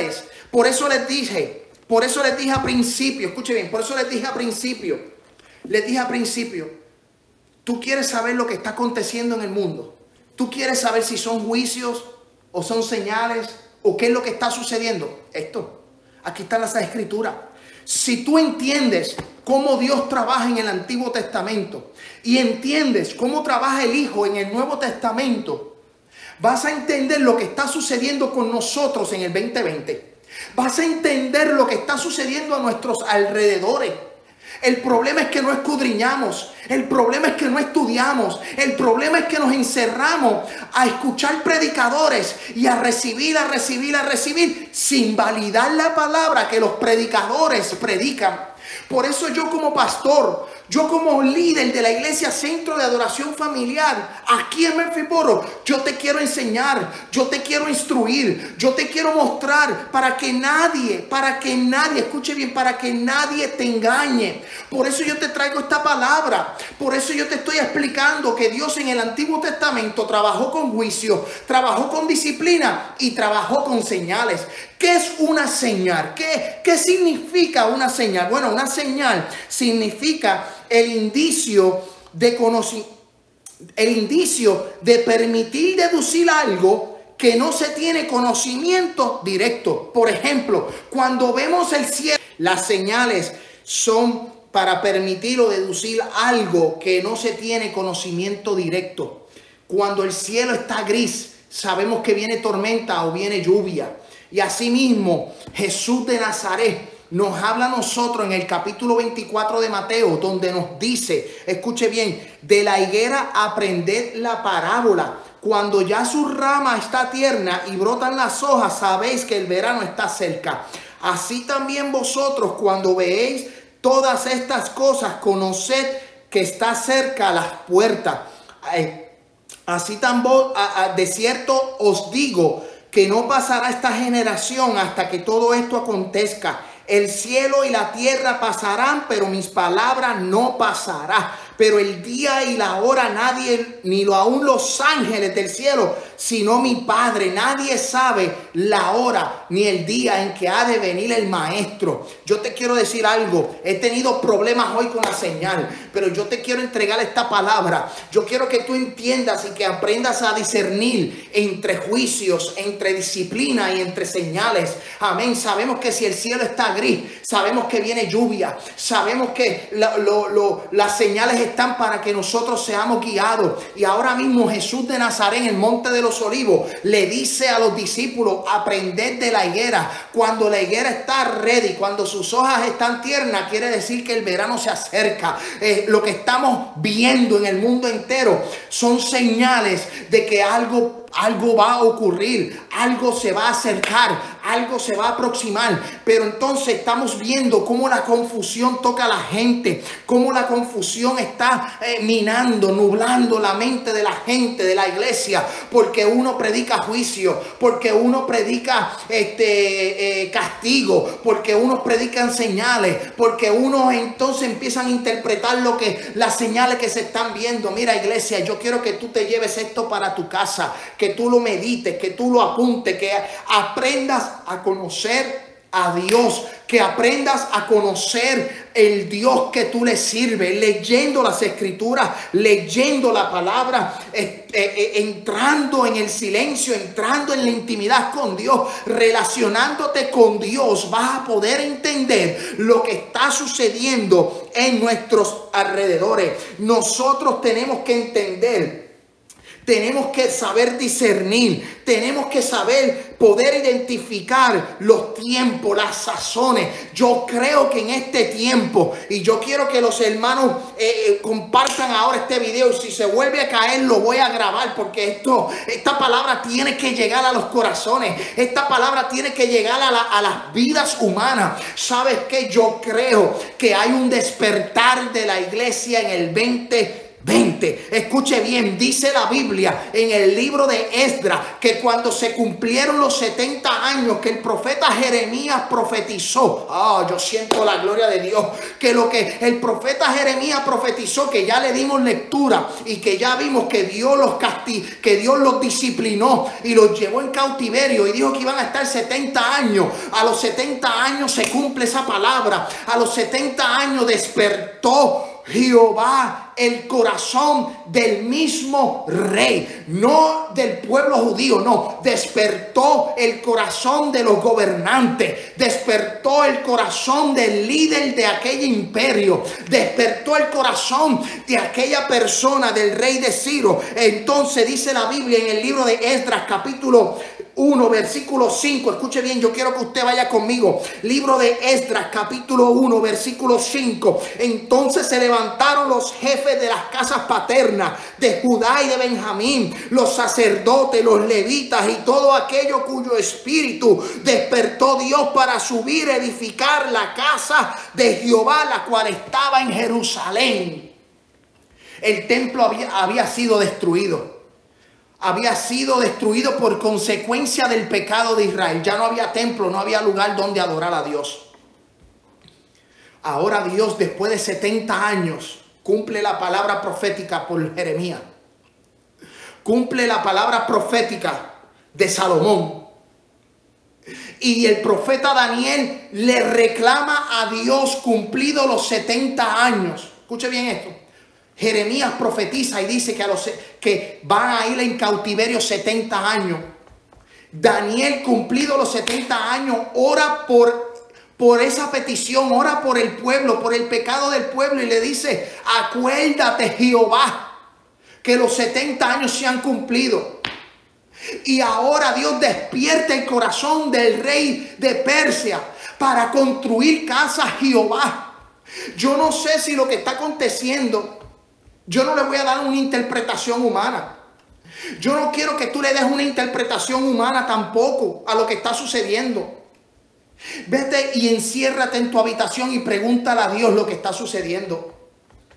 Por eso les dije al principio, escuche bien, por eso les dije al principio, tú quieres saber lo que está aconteciendo en el mundo. Tú quieres saber si son juicios o son señales o qué es lo que está sucediendo. Aquí están las escrituras. Si tú entiendes cómo Dios trabaja en el Antiguo Testamento y entiendes cómo trabaja el Hijo en el Nuevo Testamento, vas a entender lo que está sucediendo con nosotros en el 2020. Vas a entender lo que está sucediendo a nuestros alrededores. El problema es que no escudriñamos. El problema es que no estudiamos. El problema es que nos encerramos a escuchar predicadores y a recibir sin validar la palabra que los predicadores predican. Por eso yo como pastor, yo como líder de la iglesia Centro de Adoración Familiar aquí en Murfreesboro, yo te quiero enseñar, yo te quiero instruir, yo te quiero mostrar para que nadie, escuche bien, para que nadie te engañe. Por eso yo te traigo esta palabra, por eso yo te estoy explicando que Dios en el Antiguo Testamento trabajó con juicio, trabajó con disciplina y trabajó con señales. ¿Qué es una señal? ¿Qué significa una señal? Bueno, una señal significa el indicio de permitir deducir algo que no se tiene conocimiento directo. Por ejemplo, cuando vemos el cielo, las señales son para permitir o deducir algo que no se tiene conocimiento directo. Cuando el cielo está gris, sabemos que viene tormenta o viene lluvia. Y asimismo, Jesús de Nazaret nos habla a nosotros en el capítulo 24 de Mateo, donde nos dice, escuche bien, de la higuera aprended la parábola. Cuando ya su rama está tierna y brotan las hojas, sabéis que el verano está cerca. Así también vosotros, cuando veáis todas estas cosas, conoced que está cerca las puertas. Así también, de cierto os digo, que no pasará esta generación hasta que todo esto acontezca. El cielo y la tierra pasarán, pero mis palabras no pasarán. Pero el día y la hora nadie, ni aún los ángeles del cielo, sino mi Padre, nadie sabe la hora ni el día en que ha de venir el Maestro. Yo te quiero decir algo, he tenido problemas hoy con la señal, pero yo te quiero entregar esta palabra. Yo quiero que tú entiendas y que aprendas a discernir entre juicios, entre disciplina y entre señales. Amén. Sabemos que si el cielo está gris, sabemos que viene lluvia, sabemos que las señales están para que nosotros seamos guiados. Y ahora mismo Jesús de Nazaret en el monte de los Olivos le dice a los discípulos, aprended de la higuera. Cuando la higuera está ready, cuando sus hojas están tiernas, quiere decir que el verano se acerca. Lo que estamos viendo en el mundo entero son señales de que algo va a ocurrir, algo se va a acercar, algo se va a aproximar. Pero entonces estamos viendo cómo la confusión toca a la gente, cómo la confusión está minando, nublando la mente de la gente, de la iglesia, porque uno predica juicio, porque uno predica castigo, porque unos predican señales, porque unos entonces empiezan a interpretar las señales que se están viendo. Mira, iglesia, yo quiero que tú te lleves esto para tu casa, que tú lo medites, que tú lo apuntes, que aprendas a conocer a Dios, que aprendas a conocer el Dios que tú le sirves, leyendo las escrituras, leyendo la palabra, entrando en el silencio, entrando en la intimidad con Dios, relacionándote con Dios. Vas a poder entender lo que está sucediendo en nuestros alrededores. Nosotros tenemos que entender, tenemos que saber discernir, tenemos que saber poder identificar los tiempos, las sazones. Yo creo que en este tiempo, y yo quiero que los hermanos compartan ahora este video, y si se vuelve a caer lo voy a grabar, porque esta palabra tiene que llegar a los corazones, esta palabra tiene que llegar a las vidas humanas. ¿Sabes qué? Yo creo que hay un despertar de la iglesia en el 2020. 20. Escuche bien, dice la Biblia en el libro de Esdras que cuando se cumplieron los 70 años que el profeta Jeremías profetizó, yo siento la gloria de Dios, que lo que el profeta Jeremías profetizó, que ya le dimos lectura y que ya vimos que Dios los castigó, que Dios los disciplinó y los llevó en cautiverio y dijo que iban a estar 70 años. A los 70 años se cumple esa palabra. A los 70 años despertó Jehová el corazón del mismo rey, no del pueblo judío, no, despertó el corazón de los gobernantes, despertó el corazón del líder de aquel imperio, despertó el corazón de aquella persona, del rey de Ciro. Entonces dice la Biblia en el libro de Esdras capítulo 1, versículo 5. Escuche bien, yo quiero que usted vaya conmigo. Libro de Esdras, capítulo 1, versículo 5. Entonces se levantaron los jefes de las casas paternas de Judá y de Benjamín, los sacerdotes, los levitas y todo aquello cuyo espíritu despertó Dios para subir a edificar la casa de Jehová, la cual estaba en Jerusalén. El templo había sido destruido. Había sido destruido por consecuencia del pecado de Israel. Ya no había templo, no había lugar donde adorar a Dios. Ahora Dios, después de 70 años, cumple la palabra profética por Jeremías. Cumple la palabra profética de Salomón. Y el profeta Daniel le reclama a Dios cumplidos los 70 años. Escuche bien esto. Jeremías profetiza y dice que van a ir en cautiverio 70 años. Daniel, cumplido los 70 años, ora por esa petición, ora por el pueblo, por el pecado del pueblo y le dice, acuérdate Jehová, que los 70 años se han cumplido. Y ahora Dios despierta el corazón del rey de Persia para construir casa a Jehová. Yo no sé si lo que está aconteciendo, yo no le voy a dar una interpretación humana. Yo no quiero que tú le des una interpretación humana tampoco a lo que está sucediendo. Vete y enciérrate en tu habitación y pregúntale a Dios lo que está sucediendo.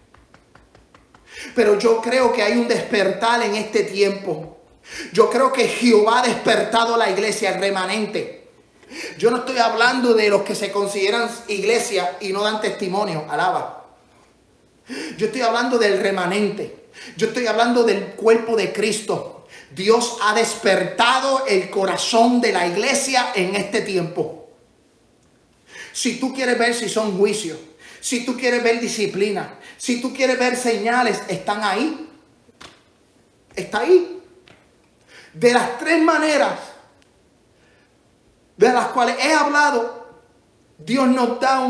Pero yo creo que hay un despertar en este tiempo. Yo creo que Jehová ha despertado a la iglesia, el remanente. Yo no estoy hablando de los que se consideran iglesia y no dan testimonio. Alaba. Yo estoy hablando del remanente. Yo estoy hablando del cuerpo de Cristo. Dios ha despertado el corazón de la iglesia en este tiempo. Si tú quieres ver si son juicios, si tú quieres ver disciplina, si tú quieres ver señales, están ahí. Está ahí. De las tres maneras de las cuales he hablado, Dios nos da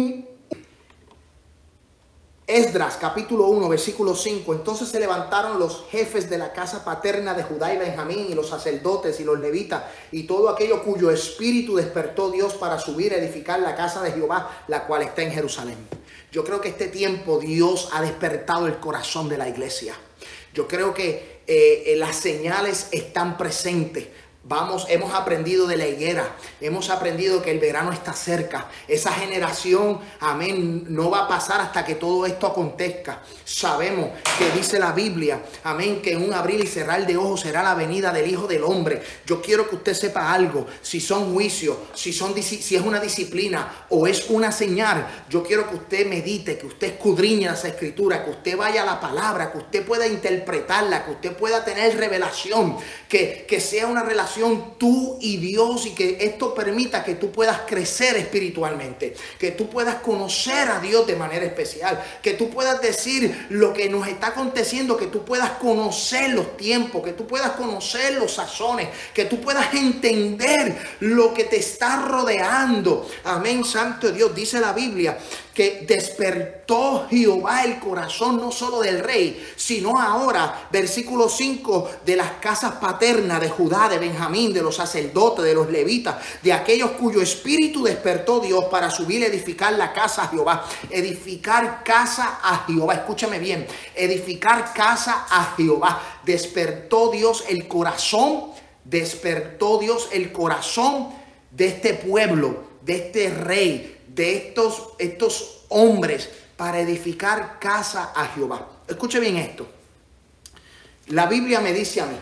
Esdras capítulo 1 versículo 5. Entonces se levantaron los jefes de la casa paterna de Judá y Benjamín y los sacerdotes y los levitas y todo aquello cuyo espíritu despertó Dios para subir a edificar la casa de Jehová, la cual está en Jerusalén. Yo creo que este tiempo Dios ha despertado el corazón de la iglesia. Yo creo que las señales están presentes. Hemos aprendido de la higuera, hemos aprendido que el verano está cerca. Esa generación, amén, no va a pasar hasta que todo esto acontezca. Sabemos que dice la Biblia, amén, que en un abrir y cerrar de ojos será la venida del Hijo del Hombre. Yo quiero que usted sepa algo, si son juicios, si es una disciplina o es una señal. Yo quiero que usted medite, que usted escudriñe las escrituras, que usted vaya a la palabra, que usted pueda interpretarla, que usted pueda tener revelación, que sea una relación tú y Dios, y que esto permita que tú puedas crecer espiritualmente, que tú puedas conocer a Dios de manera especial, que tú puedas decir lo que nos está aconteciendo, que tú puedas conocer los tiempos, que tú puedas conocer los sazones, que tú puedas entender lo que te está rodeando. Amén, santo Dios. Dice la Biblia que despertó Jehová el corazón no solo del rey, sino ahora, versículo 5, de las casas paternas de Judá, de Benjamín, de los sacerdotes, de los levitas, de aquellos cuyo espíritu despertó Dios para subir a edificar la casa a Jehová. Edificar casa a Jehová. Escúchame bien. Edificar casa a Jehová. Despertó Dios el corazón. Despertó Dios el corazón de este pueblo, de este rey, de estos hombres, para edificar casa a Jehová. escuche bien esto. La Biblia me dice a mí,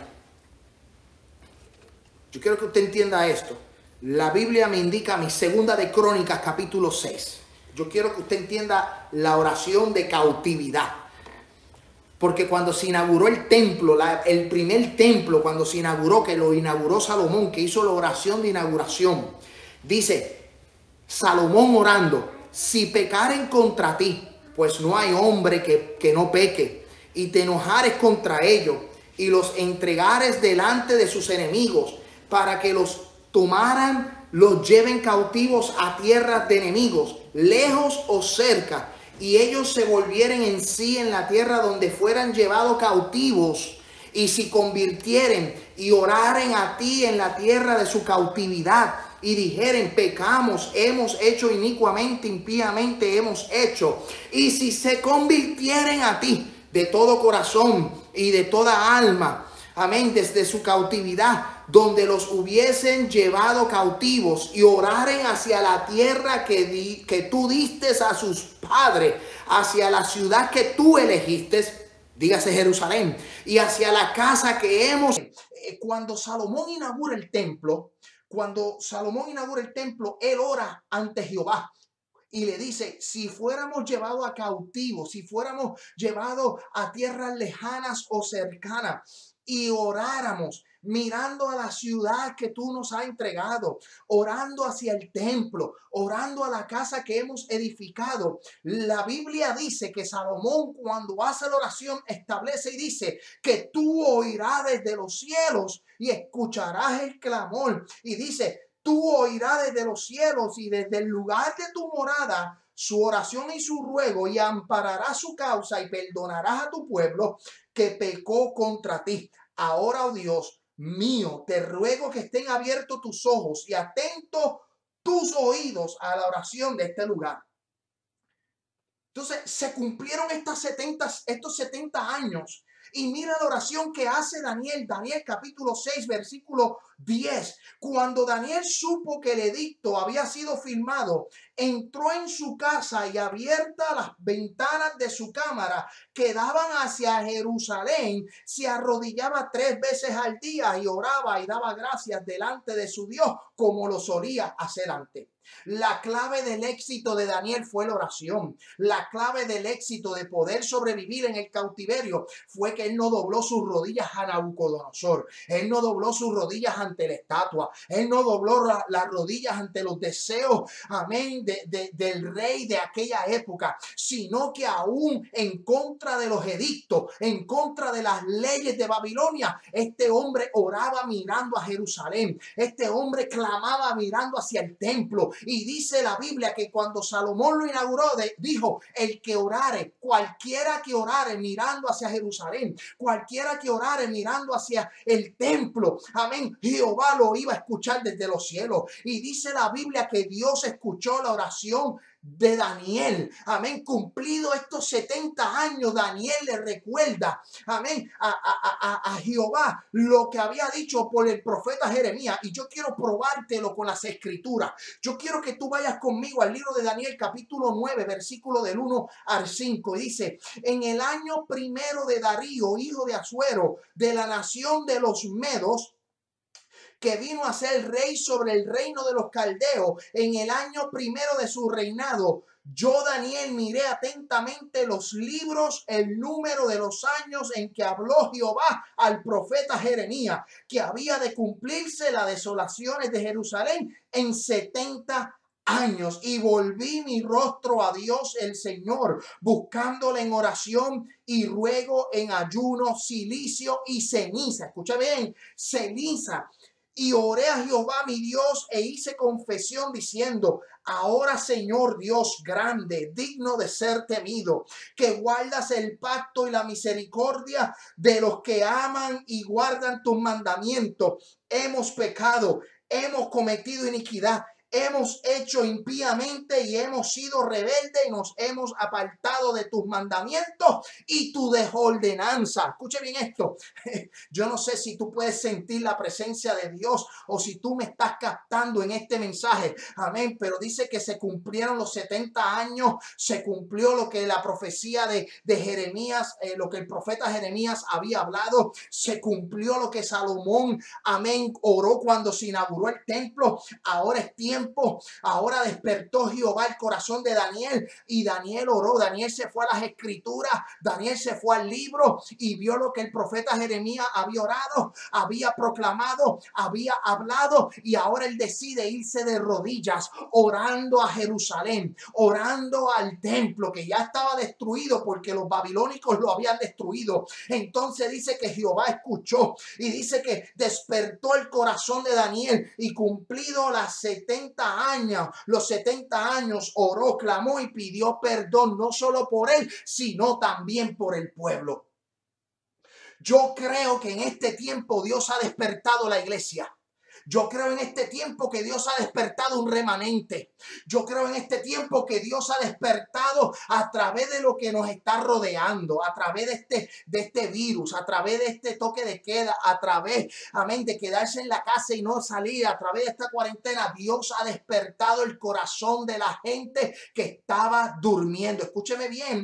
yo quiero que usted entienda esto. La Biblia me indica a mí, Segunda de Crónicas, capítulo 6. Yo quiero que usted entienda la oración de cautividad. Porque cuando se inauguró el templo, el primer templo, cuando se inauguró, que lo inauguró Salomón, que hizo la oración de inauguración, dice, Salomón orando, si pecaren contra ti, pues no hay hombre que no peque, y te enojares contra ellos, y los entregares delante de sus enemigos, para que los tomaran, los lleven cautivos a tierras de enemigos, lejos o cerca, y ellos se volvieren en sí en la tierra donde fueran llevados cautivos, y si convirtieren y oraren a ti en la tierra de su cautividad, y dijeren, pecamos, hemos hecho inicuamente, impíamente hemos hecho, y si se convirtieren a ti de todo corazón y de toda alma, amén, desde su cautividad, donde los hubiesen llevado cautivos, y oraren hacia la tierra que tú diste a sus padres, hacia la ciudad que tú elegiste, dígase Jerusalén, y hacia la casa que hemos. Cuando Salomón inaugura el templo, él ora ante Jehová. Y le dice, si fuéramos llevados a cautivo, si fuéramos llevados a tierras lejanas o cercanas, y oráramos mirando a la ciudad que tú nos has entregado, orando hacia el templo, orando a la casa que hemos edificado. La Biblia dice que Salomón, cuando hace la oración, establece y dice que tú oirás desde los cielos y escucharás el clamor. Y dice, tú oirás desde los cielos y desde el lugar de tu morada su oración y su ruego, y ampararás su causa y perdonarás a tu pueblo que pecó contra ti. Ahora, oh Dios mío, te ruego que estén abiertos tus ojos y atentos tus oídos a la oración de este lugar. Entonces se cumplieron estos 70 años. Y mira la oración que hace Daniel capítulo 6, versículo 10. Cuando Daniel supo que el edicto había sido firmado, entró en su casa y abiertas las ventanas de su cámara que daban hacia Jerusalén, se arrodillaba 3 veces al día y oraba y daba gracias delante de su Dios como lo solía hacer antes. La clave del éxito de Daniel fue la oración. La clave del éxito de poder sobrevivir en el cautiverio fue que él no dobló sus rodillas a Nabucodonosor. Él no dobló sus rodillas ante la estatua. Él no dobló las rodillas ante los deseos, amén, del rey de aquella época, sino que aún en contra de los edictos, en contra de las leyes de Babilonia, este hombre oraba mirando a Jerusalén. Este hombre clamaba mirando hacia el templo. Y dice la Biblia que cuando Salomón lo inauguró, dijo, el que orare, cualquiera que orare mirando hacia Jerusalén, cualquiera que orare mirando hacia el templo, amén, Jehová lo iba a escuchar desde los cielos. Y dice la Biblia que Dios escuchó la oración de Daniel, amén. Cumplido estos 70 años, Daniel le recuerda, amén, a Jehová lo que había dicho por el profeta Jeremías. Y yo quiero probártelo con las escrituras. Yo quiero que tú vayas conmigo al libro de Daniel capítulo 9, versículo del 1 al 5. Y dice, en el año primero de Darío, hijo de Asuero, de la nación de los Medos, que vino a ser rey sobre el reino de los caldeos, en el año primero de su reinado, yo, Daniel, miré atentamente los libros, el número de los años en que habló Jehová al profeta Jeremías, que había de cumplirse las desolaciones de Jerusalén en 70 años. Y volví mi rostro a Dios el Señor, buscándole en oración y ruego, en ayuno, cilicio y ceniza. Escucha bien, ceniza. Y oré a Jehová mi Dios e hice confesión diciendo, ahora Señor Dios grande, digno de ser temido, que guardas el pacto y la misericordia de los que aman y guardan tus mandamientos. Hemos pecado, hemos cometido iniquidad, hemos hecho impíamente y hemos sido rebeldes y nos hemos apartado de tus mandamientos y tu desordenanza. Escuche bien esto. Yo no sé si tú puedes sentir la presencia de Dios o si tú me estás captando en este mensaje. Amén. Pero dice que se cumplieron los 70 años, se cumplió lo que la profecía de Jeremías, lo que el profeta Jeremías había hablado, se cumplió lo que Salomón, amén, oró cuando se inauguró el templo. Ahora es tiempo, ahora despertó Jehová el corazón de Daniel y Daniel oró. Daniel se fue a las escrituras, Daniel se fue al libro y vio lo que el profeta Jeremías había orado, había proclamado, había hablado, y ahora él decide irse de rodillas orando a Jerusalén, orando al templo que ya estaba destruido porque los babilónicos lo habían destruido. Entonces dice que Jehová escuchó y dice que despertó el corazón de Daniel y cumplido las 70 años, los 70 años oró, clamó y pidió perdón, no solo por él, sino también por el pueblo. Yo creo que en este tiempo Dios ha despertado la iglesia. Yo creo en este tiempo que Dios ha despertado un remanente. Yo creo en este tiempo que Dios ha despertado a través de lo que nos está rodeando, a través de este virus, a través de este toque de queda, a través, amén, de quedarse en la casa y no salir, a través de esta cuarentena. Dios ha despertado el corazón de la gente que estaba durmiendo. Escúcheme bien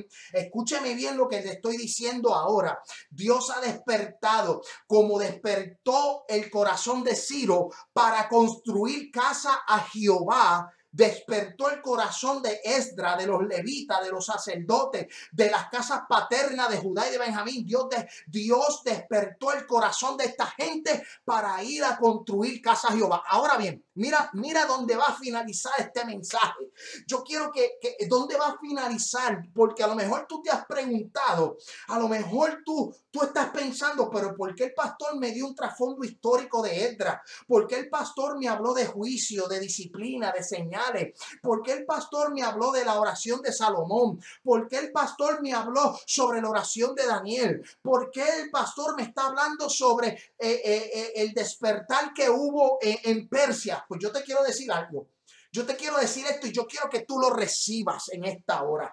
lo que le estoy diciendo ahora. Dios ha despertado, como despertó el corazón de Ciro para construir casa a Jehová. Despertó el corazón de Esdras, de los levitas, de los sacerdotes, de las casas paternas de Judá y de Benjamín. Dios despertó el corazón de esta gente para ir a construir casa a Jehová. Ahora bien, mira dónde va a finalizar este mensaje. Yo quiero que dónde va a finalizar, porque a lo mejor tú te has preguntado, a lo mejor tú estás pensando, pero ¿por qué el pastor me dio un trasfondo histórico de Esdras? ¿Por qué el pastor me habló de juicio, de disciplina, de señales? ¿Por qué el pastor me habló de la oración de Salomón? ¿Por qué el pastor me habló sobre la oración de Daniel? ¿Por qué el pastor me está hablando sobre el despertar que hubo en Persia? Pues yo te quiero decir algo. Yo te quiero decir esto y yo quiero que tú lo recibas en esta hora.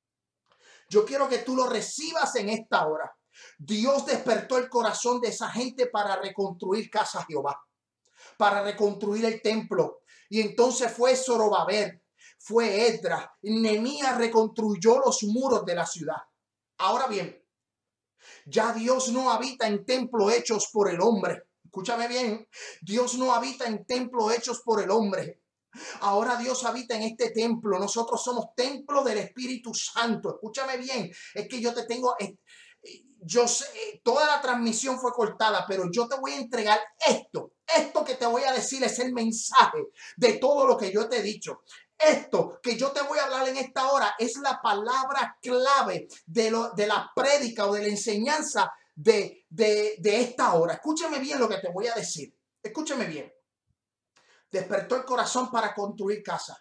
Yo quiero que tú lo recibas en esta hora. Dios despertó el corazón de esa gente para reconstruir casa Jehová, para reconstruir el templo. Y entonces fue Zorobabel, fue Esdras, Nehemías reconstruyó los muros de la ciudad. Ahora bien, ya Dios no habita en templos hechos por el hombre. Escúchame bien, Dios no habita en templos hechos por el hombre. Ahora Dios habita en este templo. Nosotros somos templo del Espíritu Santo. Escúchame bien, es que yo te tengo... Yo sé, toda la transmisión fue cortada, pero yo te voy a entregar esto. Esto que te voy a decir es el mensaje de todo lo que yo te he dicho. Esto que yo te voy a hablar en esta hora es la palabra clave de la prédica o de la enseñanza de esta hora. Escúchame bien lo que te voy a decir. Escúchame bien. Despertó el corazón para construir casa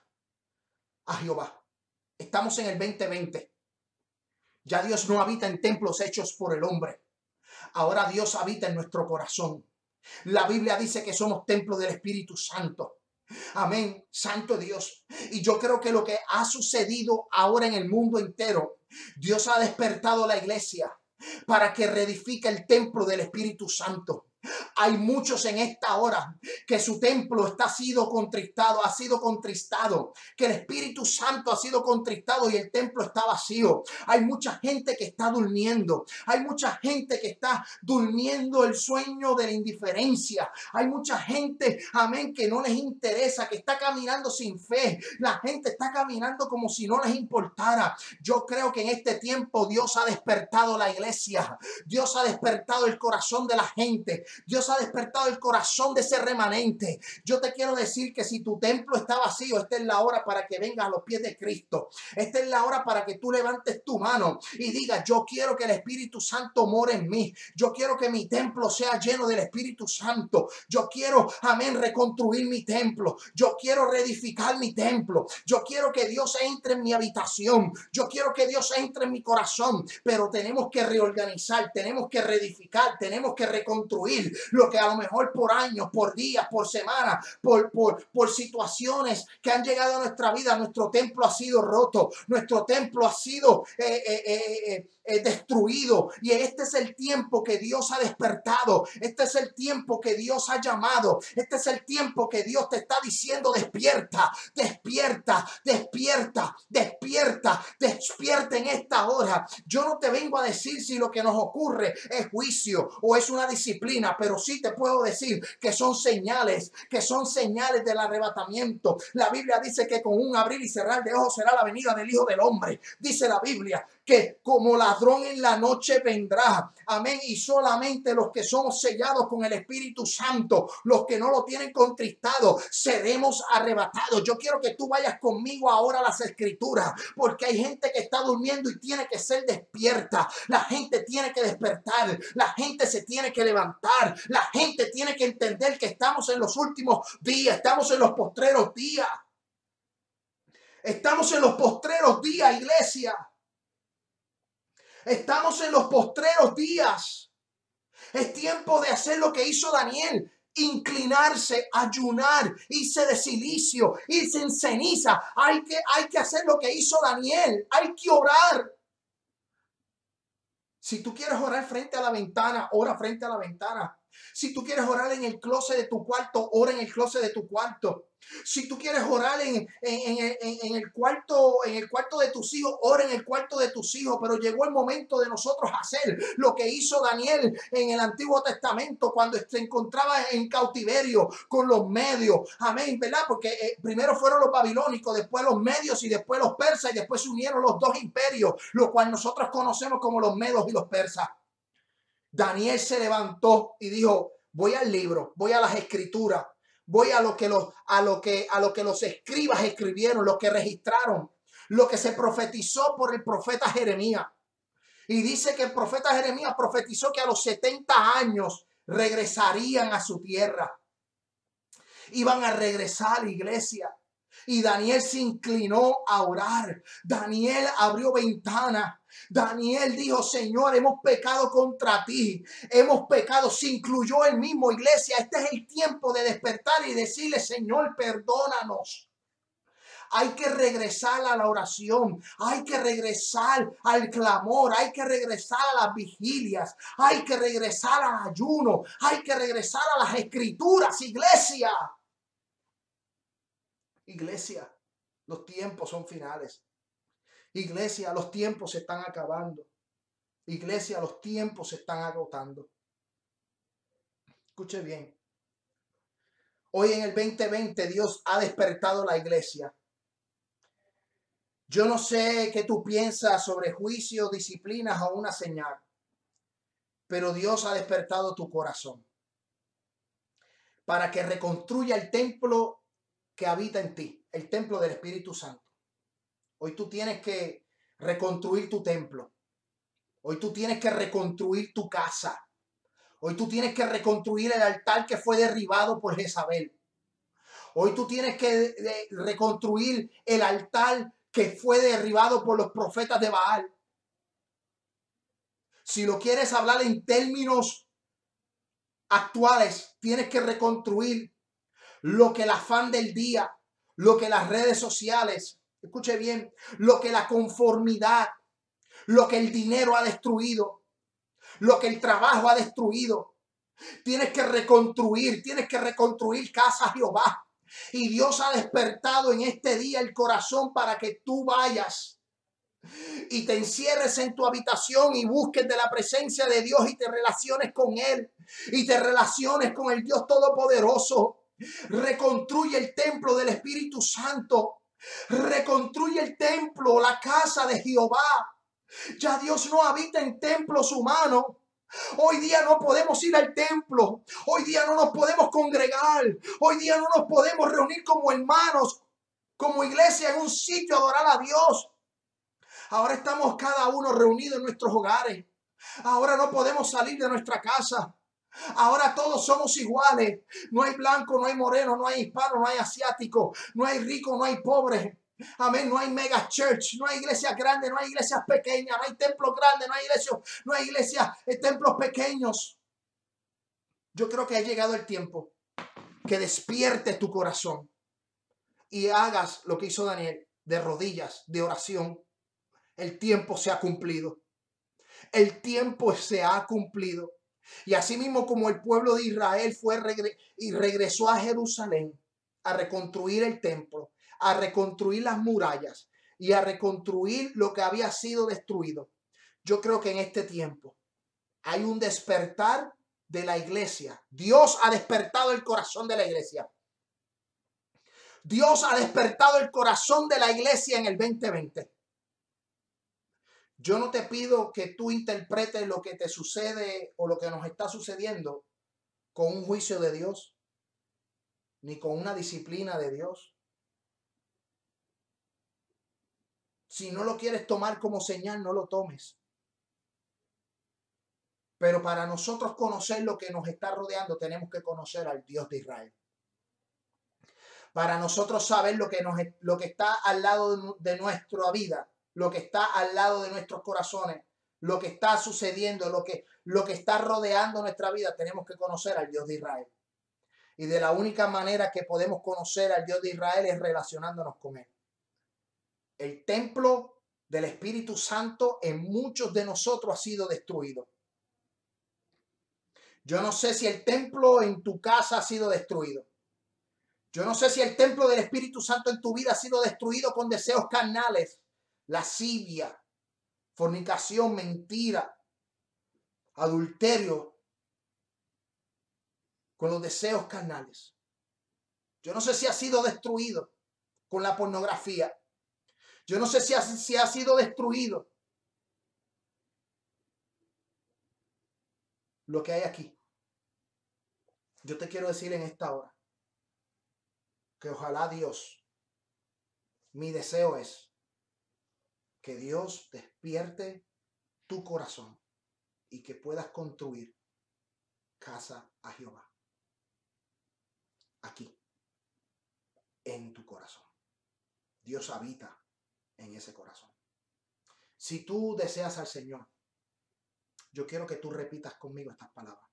a Jehová. Estamos en el 2020. Ya Dios no habita en templos hechos por el hombre. Ahora Dios habita en nuestro corazón. La Biblia dice que somos templo del Espíritu Santo. Amén, santo Dios. Y yo creo que lo que ha sucedido ahora en el mundo entero, Dios ha despertado la iglesia para que reedifique el templo del Espíritu Santo. Hay muchos en esta hora que su templo ha sido contristado, que el Espíritu Santo ha sido contristado y el templo está vacío. Hay mucha gente que está durmiendo. Hay mucha gente que está durmiendo el sueño de la indiferencia. Hay mucha gente, amén, que no les interesa, que está caminando sin fe. La gente está caminando como si no les importara. Yo creo que en este tiempo Dios ha despertado la iglesia. Dios ha despertado el corazón de la gente. Dios ha despertado el corazón de ese remanente. Yo te quiero decir que si tu templo está vacío, esta es la hora para que vengas a los pies de Cristo. Esta es la hora para que tú levantes tu mano y digas: yo quiero que el Espíritu Santo more en mí. Yo quiero que mi templo sea lleno del Espíritu Santo. Yo quiero, amén, reconstruir mi templo. Yo quiero reedificar mi templo. Yo quiero que Dios entre en mi habitación. Yo quiero que Dios entre en mi corazón. Pero tenemos que reorganizar, tenemos que reedificar, tenemos que reconstruir. reconstruir lo que a lo mejor por años, por días, por semanas, por situaciones que han llegado a nuestra vida. Nuestro templo ha sido roto, nuestro templo ha sido destruido, y este es el tiempo que Dios ha despertado, este es el tiempo que Dios ha llamado, este es el tiempo que Dios te está diciendo: despierta, despierta, despierta, despierta, despierta en esta hora. Yo no te vengo a decir si lo que nos ocurre es juicio o es una disciplina, pero sí te puedo decir que son señales del arrebatamiento. La Biblia dice que con un abrir y cerrar de ojos será la venida del Hijo del Hombre. Dice la Biblia que como ladrón en la noche vendrá. Amén. Y solamente los que somos sellados con el Espíritu Santo, los que no lo tienen contristado, seremos arrebatados. Yo quiero que tú vayas conmigo ahora a las Escrituras, porque hay gente que está durmiendo y tiene que ser despierta. La gente tiene que despertar, la gente se tiene que levantar, la gente tiene que entender que estamos en los últimos días, estamos en los postreros días. Estamos en los postreros días, iglesia. Estamos en los postreros días. Es tiempo de hacer lo que hizo Daniel: inclinarse, ayunar, irse de silicio, irse en ceniza. Hay que hacer lo que hizo Daniel. Hay que orar. Si tú quieres orar frente a la ventana, ora frente a la ventana. Si tú quieres orar en el closet de tu cuarto, ora en el closet de tu cuarto. Si tú quieres orar en el cuarto de tus hijos, ora en el cuarto de tus hijos. Pero llegó el momento de nosotros hacer lo que hizo Daniel en el Antiguo Testamento cuando se encontraba en cautiverio con los medios. Amén, ¿verdad? Porque primero fueron los babilónicos, después los medios y después los persas, y después se unieron los dos imperios, lo cual nosotros conocemos como los medos y los persas. Daniel se levantó y dijo: voy al libro, voy a las Escrituras, voy a lo que los escribas escribieron, lo que registraron, lo que se profetizó por el profeta Jeremías. Y dice que el profeta Jeremías profetizó que a los 70 años regresarían a su tierra. Iban a regresar a la iglesia. Y Daniel se inclinó a orar. Daniel abrió ventanas. Daniel dijo: Señor, hemos pecado contra ti. Hemos pecado. Se incluyó él mismo, iglesia. Este es el tiempo de despertar y decirle: Señor, perdónanos. Hay que regresar a la oración. Hay que regresar al clamor. Hay que regresar a las vigilias. Hay que regresar al ayuno. Hay que regresar a las Escrituras, iglesia. Iglesia, los tiempos son finales. Iglesia, los tiempos se están acabando. Iglesia, los tiempos se están agotando. Escuche bien. Hoy en el 2020 Dios ha despertado la iglesia. Yo no sé qué tú piensas sobre juicio, disciplinas o una señal, pero Dios ha despertado tu corazón para que reconstruya el templo que habita en ti, el templo del Espíritu Santo. Hoy tú tienes que reconstruir tu templo. Hoy tú tienes que reconstruir tu casa. Hoy tú tienes que reconstruir el altar que fue derribado por Jezabel. Hoy tú tienes que reconstruir el altar que fue derribado por los profetas de Baal. Si lo quieres hablar en términos actuales, tienes que reconstruir lo que el afán del día, lo que las redes sociales, escuche bien, lo que la conformidad, lo que el dinero ha destruido, lo que el trabajo ha destruido. Tienes que reconstruir casa Jehová. Y Dios ha despertado en este día el corazón para que tú vayas y te encierres en tu habitación y busques de la presencia de Dios y te relaciones con Él y te relaciones con el Dios Todopoderoso. Reconstruye el templo del Espíritu Santo. Reconstruye el templo, la casa de Jehová. Ya Dios no habita en templos humanos. Hoy día no podemos ir al templo. Hoy día no nos podemos congregar. Hoy día no nos podemos reunir como hermanos, como iglesia en un sitio a adorar a Dios. Ahora estamos cada uno reunidos en nuestros hogares. Ahora no podemos salir de nuestra casa. Ahora todos somos iguales. No hay blanco, no hay moreno, no hay hispano, no hay asiático, no hay rico, no hay pobre. Amén. No hay mega church, no hay iglesias grandes, no hay iglesias pequeñas, no hay templos grandes, no hay templos pequeños. Yo creo que ha llegado el tiempo que despiertes tu corazón y hagas lo que hizo Daniel, de rodillas, de oración. El tiempo se ha cumplido. El tiempo se ha cumplido. Y así mismo como el pueblo de Israel y regresó a Jerusalén a reconstruir el templo, a reconstruir las murallas y a reconstruir lo que había sido destruido. Yo creo que en este tiempo hay un despertar de la iglesia. Dios ha despertado el corazón de la iglesia. Dios ha despertado el corazón de la iglesia en el 2020. Yo no te pido que tú interpretes lo que te sucede o lo que nos está sucediendo con un juicio de Dios, ni con una disciplina de Dios. Si no lo quieres tomar como señal, no lo tomes. Pero para nosotros conocer lo que nos está rodeando, tenemos que conocer al Dios de Israel. Para nosotros saber lo que está al lado de nuestra vida, lo que está al lado de nuestros corazones, lo que está sucediendo, lo que está rodeando nuestra vida, tenemos que conocer al Dios de Israel. Y de la única manera que podemos conocer al Dios de Israel es relacionándonos con Él. El templo del Espíritu Santo en muchos de nosotros ha sido destruido. Yo no sé si el templo en tu casa ha sido destruido. Yo no sé si el templo del Espíritu Santo en tu vida ha sido destruido con deseos carnales, lascivia, fornicación, mentira, adulterio, con los deseos carnales. Yo no sé si ha sido destruido con la pornografía. Yo no sé si ha sido destruido lo que hay aquí. Yo te quiero decir en esta hora que ojalá Dios, mi deseo es que Dios despierte tu corazón y que puedas construir casa a Jehová. Aquí, en tu corazón. Dios habita en ese corazón. Si tú deseas al Señor, yo quiero que tú repitas conmigo estas palabras.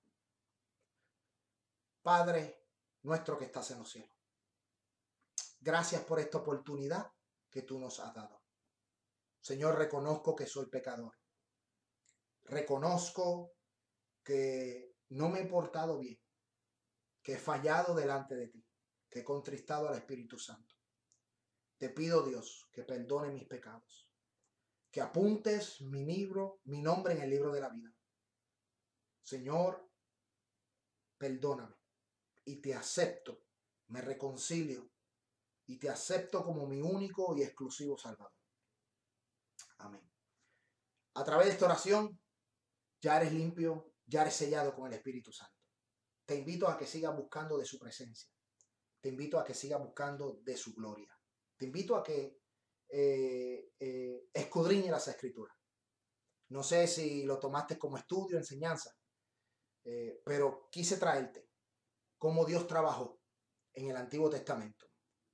Padre nuestro que estás en los cielos, gracias por esta oportunidad que tú nos has dado. Señor, reconozco que soy pecador. Reconozco que no me he portado bien, que he fallado delante de ti, que he contristado al Espíritu Santo. Te pido, Dios, que perdone mis pecados, que apuntes mi nombre en el libro de la vida. Señor, perdóname y te acepto, me reconcilio y te acepto como mi único y exclusivo Salvador. Amén. A través de esta oración ya eres limpio, ya eres sellado con el Espíritu Santo. Te invito a que sigas buscando de su presencia. Te invito a que sigas buscando de su gloria. Te invito a que escudriñe las Escrituras. No sé si lo tomaste como estudio, enseñanza, pero quise traerte cómo Dios trabajó en el Antiguo Testamento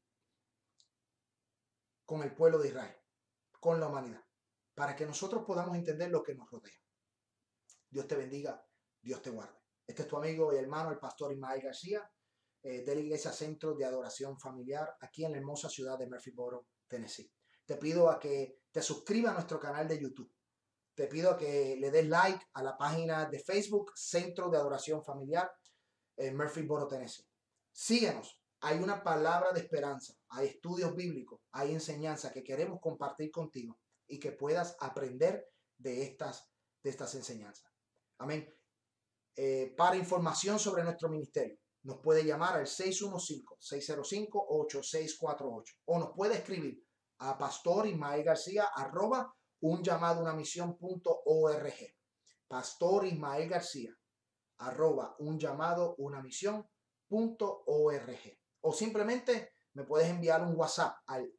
con el pueblo de Israel, con la humanidad, para que nosotros podamos entender lo que nos rodea. Dios te bendiga, Dios te guarde. Este es tu amigo y hermano, el pastor Ismael García, de la Iglesia Centro de Adoración Familiar, aquí en la hermosa ciudad de Murfreesboro, Tennessee. Te pido a que te suscribas a nuestro canal de YouTube. Te pido a que le des like a la página de Facebook, Centro de Adoración Familiar, en Murfreesboro, Tennessee. Síguenos. Hay una palabra de esperanza, hay estudios bíblicos, hay enseñanza que queremos compartir contigo y que puedas aprender de estas enseñanzas. Amén. Para información sobre nuestro ministerio, nos puede llamar al 615-605-8648 o nos puede escribir a pastorismaelgarcia@unllamadounamisión.org. pastorismaelgarcia@unllamadounamisión.org. O simplemente me puedes enviar un WhatsApp al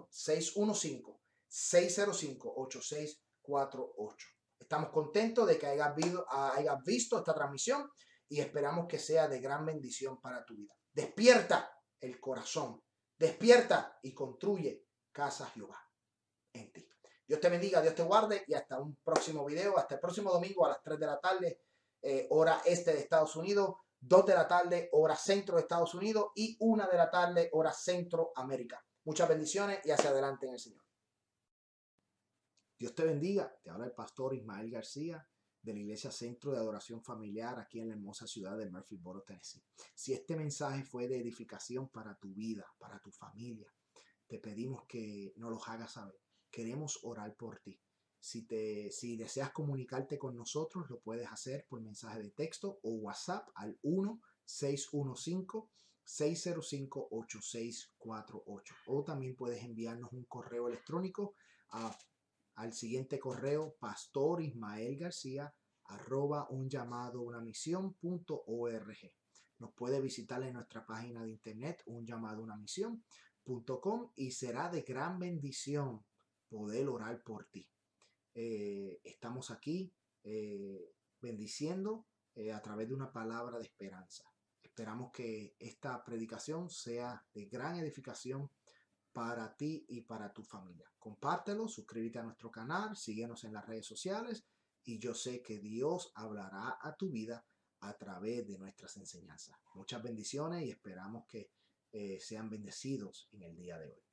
1-615-605-8648. Estamos contentos de que hayas visto esta transmisión y esperamos que sea de gran bendición para tu vida. Despierta el corazón, despierta y construye casa Jehová en ti. Dios te bendiga, Dios te guarde y hasta un próximo video, hasta el próximo domingo a las 3 de la tarde, hora este de Estados Unidos. 2 de la tarde, hora centro de Estados Unidos, y 1 de la tarde, hora centroamérica. Muchas bendiciones y hacia adelante en el Señor. Dios te bendiga. Te habla el pastor Ismael García de la Iglesia Centro de Adoración Familiar aquí en la hermosa ciudad de Murfreesboro, Tennessee. Si este mensaje fue de edificación para tu vida, para tu familia, te pedimos que nos los hagas saber. Queremos orar por ti. Si deseas comunicarte con nosotros, lo puedes hacer por mensaje de texto o WhatsApp al 1-615-605-8648. O también puedes enviarnos un correo electrónico al siguiente correo: pastorismaelgarcia@unllamadounamisión.org. Nos puede visitar en nuestra página de internet unllamadounamisión.com y será de gran bendición poder orar por ti. Estamos aquí bendiciendo a través de una palabra de esperanza. Esperamos que esta predicación sea de gran edificación para ti y para tu familia. Compártelo, suscríbete a nuestro canal, síguenos en las redes sociales y yo sé que Dios hablará a tu vida a través de nuestras enseñanzas. Muchas bendiciones y esperamos que sean bendecidos en el día de hoy.